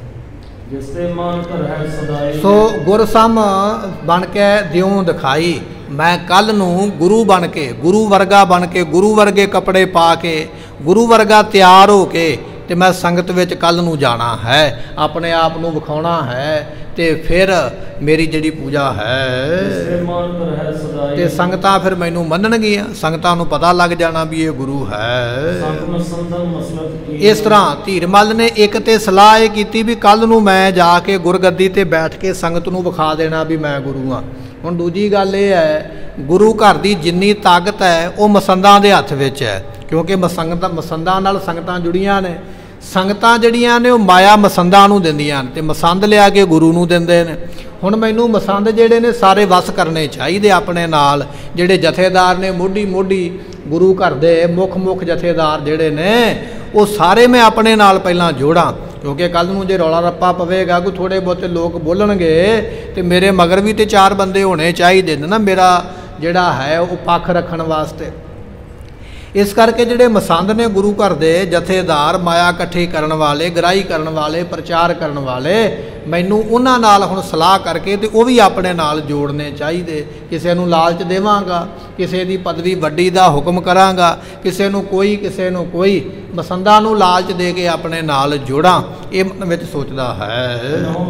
ਸੋ ਗੁਰਸਮ ਬਣ ਕੇ ਦਿਉ ਦਿਖਾਈ, ਮੈਂ ਕੱਲ ਨੂੰ ਗੁਰੂ ਬਣ ਕੇ, ਗੁਰੂ ਵਰਗਾ ਬਣ ਕੇ, ਗੁਰੂ ਵਰਗੇ ਕੱਪੜੇ ਪਾ ਕੇ, ਗੁਰੂ ਵਰਗਾ ਤਿਆਰ ਹੋ ਕੇ ਤੇ ਮੈਂ ਸੰਗਤ ਵਿੱਚ ਕੱਲ ਨੂੰ ਜਾਣਾ ਹੈ, ਆਪਣੇ ਆਪ ਨੂੰ ਵਿਖਾਉਣਾ ਹੈ। ਤੇ ਫਿਰ ਮੇਰੀ ਜਿਹੜੀ ਪੂਜਾ ਹੈ ਤੇ ਸੰਗਤਾਂ ਫਿਰ ਮੈਨੂੰ ਮੰਨਣਗੀਆਂ। ਸੰਗਤਾਂ ਨੂੰ ਪਤਾ ਲੱਗ ਜਾਣਾ ਵੀ ਇਹ ਗੁਰੂ ਹੈ। ਇਸ ਤਰ੍ਹਾਂ ਧੀਰਮਲ ਨੇ ਇੱਕ ਤੇ ਸਲਾਹ ਇਹ ਕੀਤੀ ਵੀ ਕੱਲ ਨੂੰ ਮੈਂ ਜਾ ਕੇ ਗੁਰਗੱਦੀ ਤੇ ਬੈਠ ਕੇ ਸੰਗਤ ਨੂੰ ਵਿਖਾ ਦੇਣਾ ਵੀ ਮੈਂ ਗੁਰੂ ਹਾਂ। ਹੁਣ ਦੂਜੀ ਗੱਲ ਇਹ ਹੈ, ਗੁਰੂ ਘਰ ਦੀ ਜਿੰਨੀ ਤਾਕਤ ਹੈ ਉਹ ਮਸੰਦਾਂ ਦੇ ਹੱਥ ਵਿੱਚ ਹੈ, ਕਿਉਂਕਿ ਮਸੰਗਤਾਂ ਮਸੰਦਾਂ ਨਾਲ ਸੰਗਤਾਂ ਜੁੜੀਆਂ ਨੇ। ਸੰਗਤਾਂ ਜਿਹੜੀਆਂ ਨੇ ਉਹ ਮਾਇਆ ਮਸੰਦਾਂ ਨੂੰ ਦਿੰਦੀਆਂ ਨੇ ਤੇ ਮਸੰਦ ਲਿਆ ਕੇ ਗੁਰੂ ਨੂੰ ਦਿੰਦੇ ਨੇ। ਹੁਣ ਮੈਨੂੰ ਮਸੰਦ ਜਿਹੜੇ ਨੇ ਸਾਰੇ ਵਸ ਕਰਨੇ ਚਾਹੀਦੇ ਆਪਣੇ ਨਾਲ। ਜਿਹੜੇ ਜਥੇਦਾਰ ਨੇ ਮੋਢੀ ਮੋਢੀ ਗੁਰੂ ਘਰ ਦੇ ਮੁੱਖ ਮੁੱਖ ਜਥੇਦਾਰ ਜਿਹੜੇ ਨੇ ਉਹ ਸਾਰੇ ਮੈਂ ਆਪਣੇ ਨਾਲ ਪਹਿਲਾਂ ਜੋੜਾਂ, ਕਿਉਂਕਿ ਕੱਲ ਨੂੰ ਜੇ ਰੌਲਾ ਰੱਪਾ ਪਵੇਗਾ ਕੋਈ ਥੋੜ੍ਹੇ ਬਹੁਤੇ ਲੋਕ ਬੋਲਣਗੇ ਤੇ ਮੇਰੇ ਮਗਰ ਵੀ ਤੇ ਚਾਰ ਬੰਦੇ ਹੋਣੇ ਚਾਹੀਦੇ ਨੇ ਨਾ ਮੇਰਾ ਜਿਹੜਾ ਹੈ ਉਹ ਪੱਖ ਰੱਖਣ ਵਾਸਤੇ। ਇਸ ਕਰਕੇ ਜਿਹੜੇ ਮਸੰਦ ਨੇ ਗੁਰੂ ਘਰ ਦੇ ਜਥੇਦਾਰ, ਮਾਇਆ ਇਕੱਠੀ ਕਰਨ ਵਾਲੇ, ਗ੍ਰਾਹੀ ਕਰਨ ਵਾਲੇ, ਪ੍ਰਚਾਰ ਕਰਨ ਵਾਲੇ, ਮੈਨੂੰ ਉਹਨਾਂ ਨਾਲ ਹੁਣ ਸਲਾਹ ਕਰਕੇ ਤੇ ਉਹ ਵੀ ਆਪਣੇ ਨਾਲ ਜੋੜਨੇ ਚਾਹੀਦੇ। ਕਿਸੇ ਨੂੰ ਲਾਲਚ ਦੇਵਾਂਗਾ, ਕਿਸੇ ਦੀ ਪਦਵੀ ਵੱਡੀ ਦਾ ਹੁਕਮ ਕਰਾਂਗਾ, ਕਿਸੇ ਨੂੰ ਕੋਈ ਕਿਸੇ ਨੂੰ ਕੋਈ, ਮਸੰਦਾਂ ਨੂੰ ਲਾਲਚ ਦੇ ਕੇ ਆਪਣੇ ਨਾਲ ਜੋੜਾਂ, ਇਹ ਮਨ ਵਿੱਚ ਸੋਚਦਾ ਹੈ।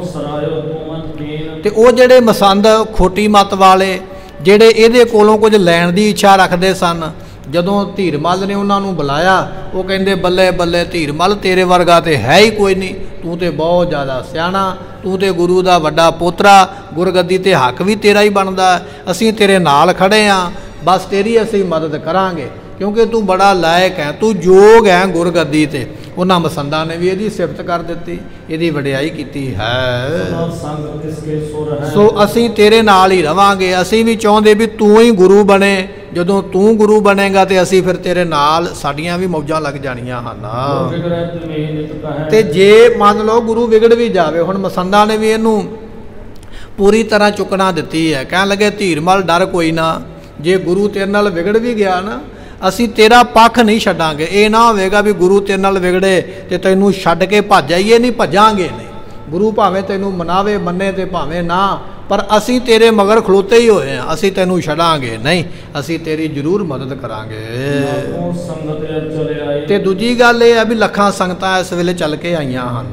ਤੇ ਉਹ ਜਿਹੜੇ ਮਸੰਦ ਖੋਟੀ ਮੱਤ ਵਾਲੇ ਜਿਹੜੇ ਇਹਦੇ ਕੋਲੋਂ ਕੁਝ ਲੈਣ ਦੀ ਇੱਛਾ ਰੱਖਦੇ ਸਨ, ਜਦੋਂ ਧੀਰਮਲ ਨੇ ਉਹਨਾਂ ਨੂੰ ਬੁਲਾਇਆ ਉਹ ਕਹਿੰਦੇ ਬੱਲੇ ਬੱਲੇ ਧੀਰਮਲ, ਤੇਰੇ ਵਰਗਾ ਤੇ ਹੈ ਹੀ ਕੋਈ ਨਹੀਂ, ਤੂੰ ਤੇ ਬਹੁਤ ਜ਼ਿਆਦਾ ਸਿਆਣਾ, ਤੂੰ ਤੇ ਗੁਰੂ ਦਾ ਵੱਡਾ ਪੋਤਰਾ, ਗੁਰਗੱਦੀ ਤੇ ਹੱਕ ਵੀ ਤੇਰਾ ਹੀ ਬਣਦਾ, ਅਸੀਂ ਤੇਰੇ ਨਾਲ ਖੜੇ ਹਾਂ, ਬਸ ਤੇਰੀ ਅਸੀਂ ਮਦਦ ਕਰਾਂਗੇ ਕਿਉਂਕਿ ਤੂੰ ਬੜਾ ਲਾਇਕ ਹੈ, ਤੂੰ ਯੋਗ ਹੈ ਗੁਰਗੱਦੀ ਤੇ। ਉਹਨਾਂ ਮਸੰਦਾਂ ਨੇ ਵੀ ਇਹਦੀ ਸਿਫਤ ਕਰ ਦਿੱਤੀ, ਇਹਦੀ ਵਡਿਆਈ ਕੀਤੀ ਹੈ। ਸੋ ਅਸੀਂ ਤੇਰੇ ਨਾਲ ਹੀ ਰਵਾਂਗੇ, ਅਸੀਂ ਵੀ ਚਾਹੁੰਦੇ ਵੀ ਤੂੰ ਹੀ ਗੁਰੂ ਬਣੇ। ਜਦੋਂ ਤੂੰ ਗੁਰੂ ਬਣੇਗਾ ਤੇ ਅਸੀਂ ਫਿਰ ਤੇਰੇ ਨਾਲ, ਸਾਡੀਆਂ ਵੀ ਮੌਜਾਂ ਲੱਗ ਜਾਣੀਆਂ ਹਨ। ਤੇ ਜੇ ਮੰਨ ਲਓ ਗੁਰੂ ਵਿਗੜ ਵੀ ਜਾਵੇ, ਹੁਣ ਮਸੰਦਾਂ ਨੇ ਵੀ ਇਹਨੂੰ ਪੂਰੀ ਤਰ੍ਹਾਂ ਚੁੱਕਣਾ ਦਿੱਤੀ ਹੈ। ਕਹਿਣ ਲੱਗੇ ਧੀਰਮਲ ਡਰ ਕੋਈ ਨਾ, ਜੇ ਗੁਰੂ ਤੇਰੇ ਨਾਲ ਵਿਗੜ ਵੀ ਗਿਆ ਨਾ, ਅਸੀਂ ਤੇਰਾ ਪੱਖ ਨਹੀਂ ਛੱਡਾਂਗੇ। ਇਹ ਨਾ ਹੋਵੇਗਾ ਵੀ ਗੁਰੂ ਤੇਰੇ ਨਾਲ ਵਿਗੜੇ ਤੇ ਤੈਨੂੰ ਛੱਡ ਕੇ ਭੱਜ ਜਾਈਏ, ਨਹੀਂ ਭੱਜਾਂਗੇ ਨਹੀਂ। ਗੁਰੂ ਭਾਵੇਂ ਤੈਨੂੰ ਮਨਾਵੇ ਮੰਨੇ ਤੇ ਭਾਵੇਂ ਨਾ, ਪਰ ਅਸੀਂ ਤੇਰੇ ਮਗਰ ਖਲੋਤੇ ਹੀ ਹੋਏ ਹਾਂ, ਅਸੀਂ ਤੈਨੂੰ ਛੱਡਾਂਗੇ ਨਹੀਂ, ਅਸੀਂ ਤੇਰੀ ਜ਼ਰੂਰ ਮਦਦ ਕਰਾਂਗੇ। ਤੇ ਦੂਜੀ ਗੱਲ ਇਹ ਆ ਵੀ ਲੱਖਾਂ ਸੰਗਤਾਂ ਇਸ ਵੇਲੇ ਚੱਲ ਕੇ ਆਈਆਂ ਹਨ,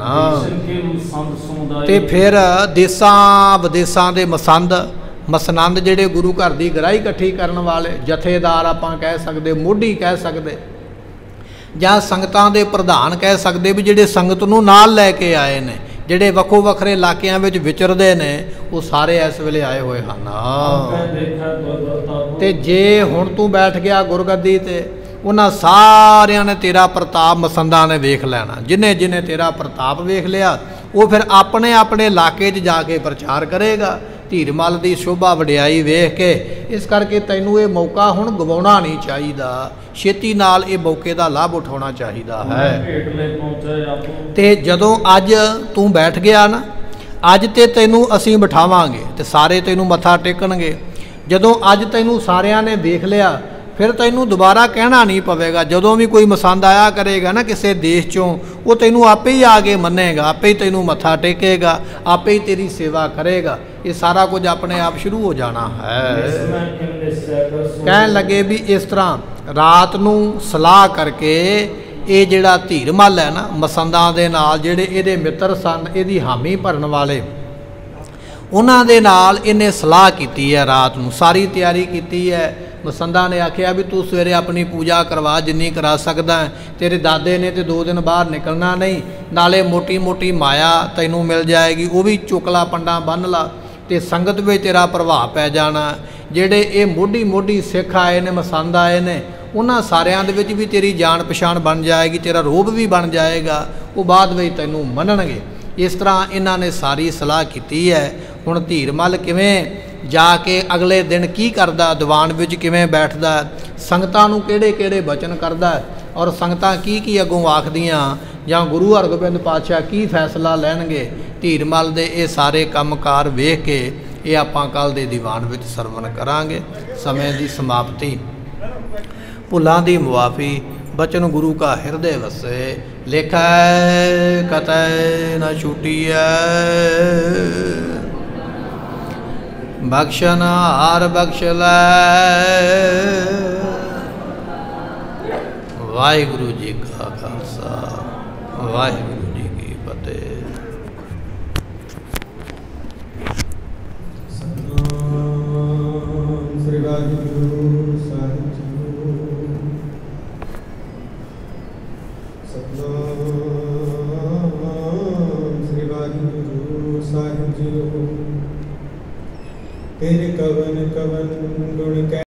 ਤੇ ਫਿਰ ਦੇਸਾਂ ਵਿਦੇਸਾਂ ਦੇ ਮਸੰਦ ਮਸਨੰਦ ਜਿਹੜੇ ਗੁਰੂ ਘਰ ਦੀ ਗ੍ਰਾਹੀ ਇਕੱਠੀ ਕਰਨ ਵਾਲੇ ਜਥੇਦਾਰ ਆਪਾਂ ਕਹਿ ਸਕਦੇ, ਮੋਢੀ ਕਹਿ ਸਕਦੇ, ਜਾਂ ਸੰਗਤਾਂ ਦੇ ਪ੍ਰਧਾਨ ਕਹਿ ਸਕਦੇ ਵੀ ਜਿਹੜੇ ਸੰਗਤ ਨੂੰ ਨਾਲ ਲੈ ਕੇ ਆਏ ਨੇ, ਜਿਹੜੇ ਵੱਖੋ ਵੱਖਰੇ ਇਲਾਕਿਆਂ ਵਿੱਚ ਵਿਚਰਦੇ ਨੇ, ਉਹ ਸਾਰੇ ਇਸ ਵੇਲੇ ਆਏ ਹੋਏ ਹਨ। ਤੇ ਜੇ ਹੁਣ ਤੂੰ ਬੈਠ ਗਿਆ ਗੁਰਗੱਦੀ ਤੇ, ਉਹਨਾਂ ਸਾਰਿਆਂ ਨੇ ਤੇਰਾ ਪ੍ਰਤਾਪ ਮਸੰਦਾਂ ਨੇ ਵੇਖ ਲੈਣਾ। ਜਿਹਨੇ ਜਿਹਨੇ ਤੇਰਾ ਪ੍ਰਤਾਪ ਵੇਖ ਲਿਆ ਉਹ ਫਿਰ ਆਪਣੇ ਆਪਣੇ ਇਲਾਕੇ 'ਚ ਜਾ ਕੇ ਪ੍ਰਚਾਰ ਕਰੇਗਾ ਧੀਰਮਲ ਦੀ ਸ਼ੋਭਾ ਵਡਿਆਈ ਵੇਖ ਕੇ। ਇਸ ਕਰਕੇ ਤੈਨੂੰ ਇਹ ਮੌਕਾ ਹੁਣ ਗਵਾਉਣਾ ਨਹੀਂ ਚਾਹੀਦਾ, ਛੇਤੀ ਨਾਲ ਇਹ ਮੌਕੇ ਦਾ ਲਾਭ ਉਠਾਉਣਾ ਚਾਹੀਦਾ ਹੈ। ਤੇ ਜਦੋਂ ਅੱਜ ਤੂੰ ਬੈਠ ਗਿਆ ਨਾ, ਅੱਜ ਤੇ ਤੈਨੂੰ ਅਸੀਂ ਬਿਠਾਵਾਂਗੇ ਤੇ ਸਾਰੇ ਤੈਨੂੰ ਮੱਥਾ ਟੇਕਣਗੇ। ਜਦੋਂ ਅੱਜ ਤੈਨੂੰ ਸਾਰਿਆਂ ਨੇ ਵੇਖ ਲਿਆ, ਫਿਰ ਤੈਨੂੰ ਦੁਬਾਰਾ ਕਹਿਣਾ ਨਹੀਂ ਪਵੇਗਾ। ਜਦੋਂ ਵੀ ਕੋਈ ਮਸੰਦ ਆਇਆ ਕਰੇਗਾ ਨਾ ਕਿਸੇ ਦੇਸ਼ 'ਚੋਂ, ਉਹ ਤੈਨੂੰ ਆਪੇ ਹੀ ਆ ਕੇ ਮੰਨੇਗਾ, ਆਪੇ ਹੀ ਤੈਨੂੰ ਮੱਥਾ ਟੇਕੇਗਾ, ਆਪੇ ਹੀ ਤੇਰੀ ਸੇਵਾ ਕਰੇਗਾ। ਇਹ ਸਾਰਾ ਕੁਝ ਆਪਣੇ ਆਪ ਸ਼ੁਰੂ ਹੋ ਜਾਣਾ ਹੈ। ਕਹਿਣ ਲੱਗੇ ਵੀ ਇਸ ਤਰ੍ਹਾਂ ਰਾਤ ਨੂੰ ਸਲਾਹ ਕਰਕੇ ਇਹ ਜਿਹੜਾ ਧੀਰਮਲ ਹੈ ਨਾ, ਮਸੰਦਾਂ ਦੇ ਨਾਲ ਜਿਹੜੇ ਇਹਦੇ ਮਿੱਤਰ ਸਨ, ਇਹਦੀ ਹਾਮੀ ਭਰਨ ਵਾਲੇ, ਉਹਨਾਂ ਦੇ ਨਾਲ ਇਹਨੇ ਸਲਾਹ ਕੀਤੀ ਹੈ। ਰਾਤ ਨੂੰ ਸਾਰੀ ਤਿਆਰੀ ਕੀਤੀ ਹੈ। ਮਸੰਦਾਂ ਨੇ ਆਖਿਆ ਵੀ ਤੂੰ ਸਵੇਰੇ ਆਪਣੀ ਪੂਜਾ ਕਰਵਾ ਜਿੰਨੀ ਕਰਾ ਸਕਦਾ ਹੈ, ਤੇਰੇ ਦਾਦੇ ਨੇ ਤੇ ਦੋ ਦਿਨ ਬਾਹਰ ਨਿਕਲਣਾ ਨਹੀਂ, ਨਾਲੇ ਮੋਟੀ ਮੋਟੀ ਮਾਇਆ ਤੈਨੂੰ ਮਿਲ ਜਾਏਗੀ, ਉਹ ਵੀ ਚੁਕਲਾ ਪੰਡਾ ਬੰਨ੍ਹ ਲਾ ਤੇ ਸੰਗਤ ਵਿੱਚ ਤੇਰਾ ਪ੍ਰਭਾਵ ਪੈ ਜਾਣਾ। ਜਿਹੜੇ ਇਹ ਮੋਢੀ ਮੋਢੀ ਸਿੱਖ ਆਏ ਨੇ, ਮਸੰਦ ਆਏ ਨੇ, ਉਹਨਾਂ ਸਾਰਿਆਂ ਦੇ ਵਿੱਚ ਵੀ ਤੇਰੀ ਜਾਣ ਪਛਾਣ ਬਣ ਜਾਏਗੀ, ਤੇਰਾ ਰੋਬ ਵੀ ਬਣ ਜਾਏਗਾ, ਉਹ ਬਾਅਦ ਵਿੱਚ ਤੈਨੂੰ ਮੰਨਣਗੇ। ਇਸ ਤਰ੍ਹਾਂ ਇਹਨਾਂ ਨੇ ਸਾਰੀ ਸਲਾਹ ਕੀਤੀ ਹੈ। ਹੁਣ ਧੀਰਮਲ ਕਿਵੇਂ ਜਾ ਕੇ ਅਗਲੇ ਦਿਨ ਕੀ ਕਰਦਾ, ਦੀਵਾਨ ਵਿੱਚ ਕਿਵੇਂ ਬੈਠਦਾ, ਸੰਗਤਾਂ ਨੂੰ ਕਿਹੜੇ ਕਿਹੜੇ ਬਚਨ ਕਰਦਾ, ਔਰ ਸੰਗਤਾਂ ਕੀ ਕੀ ਅੱਗੋਂ ਆਖਦੀਆਂ, ਜਾਂ ਗੁਰੂ ਹਰਗੋਬਿੰਦ ਪਾਤਸ਼ਾਹ ਕੀ ਫੈਸਲਾ ਲੈਣਗੇ, ਧੀਰਮਲ ਦੇ ਇਹ ਸਾਰੇ ਕੰਮਕਾਰ ਵੇਖ ਕੇ ਇਹ ਆਪਾਂ ਕੱਲ੍ਹ ਦੇ ਦੀਵਾਨ ਵਿੱਚ ਸਰਵਣ ਕਰਾਂਗੇ। ਸਮੇਂ ਦੀ ਸਮਾਪਤੀ, ਭੁੱਲਾਂ ਦੀ ਮੁਆਫੀ, ਬਚਨ ਗੁਰੂ ਕਾ ਹਿਰਦੇ ਵਸੇ, ਲੇਖਾ ਕਤੈ ਨ ਛੂਟੀਐ, ਬਖਸ਼ਨ ਹਾਰ ਬਖਸ਼ ਲੈ। ਵਾਹਿਗੁਰੂ ਜੀ ਕਾ ਖਾਲਸਾ, ਵਾਹਿਗੁਰੂ ਜੀ ਕੀ ਫਤਿਹ। ਸ੍ਰੀ ਵਾਹਿਗੁਰੂ ਸਾਹਿਬ ਜੀ। ਸਤਿਨਾਮ ਸ੍ਰੀ ਵਾਹਿਗੁਰੂ ਸਾਹਿਬ ਜੀ। ਤੇਰੇ ਕਵਨ ਕਵਨ ਗੁਣ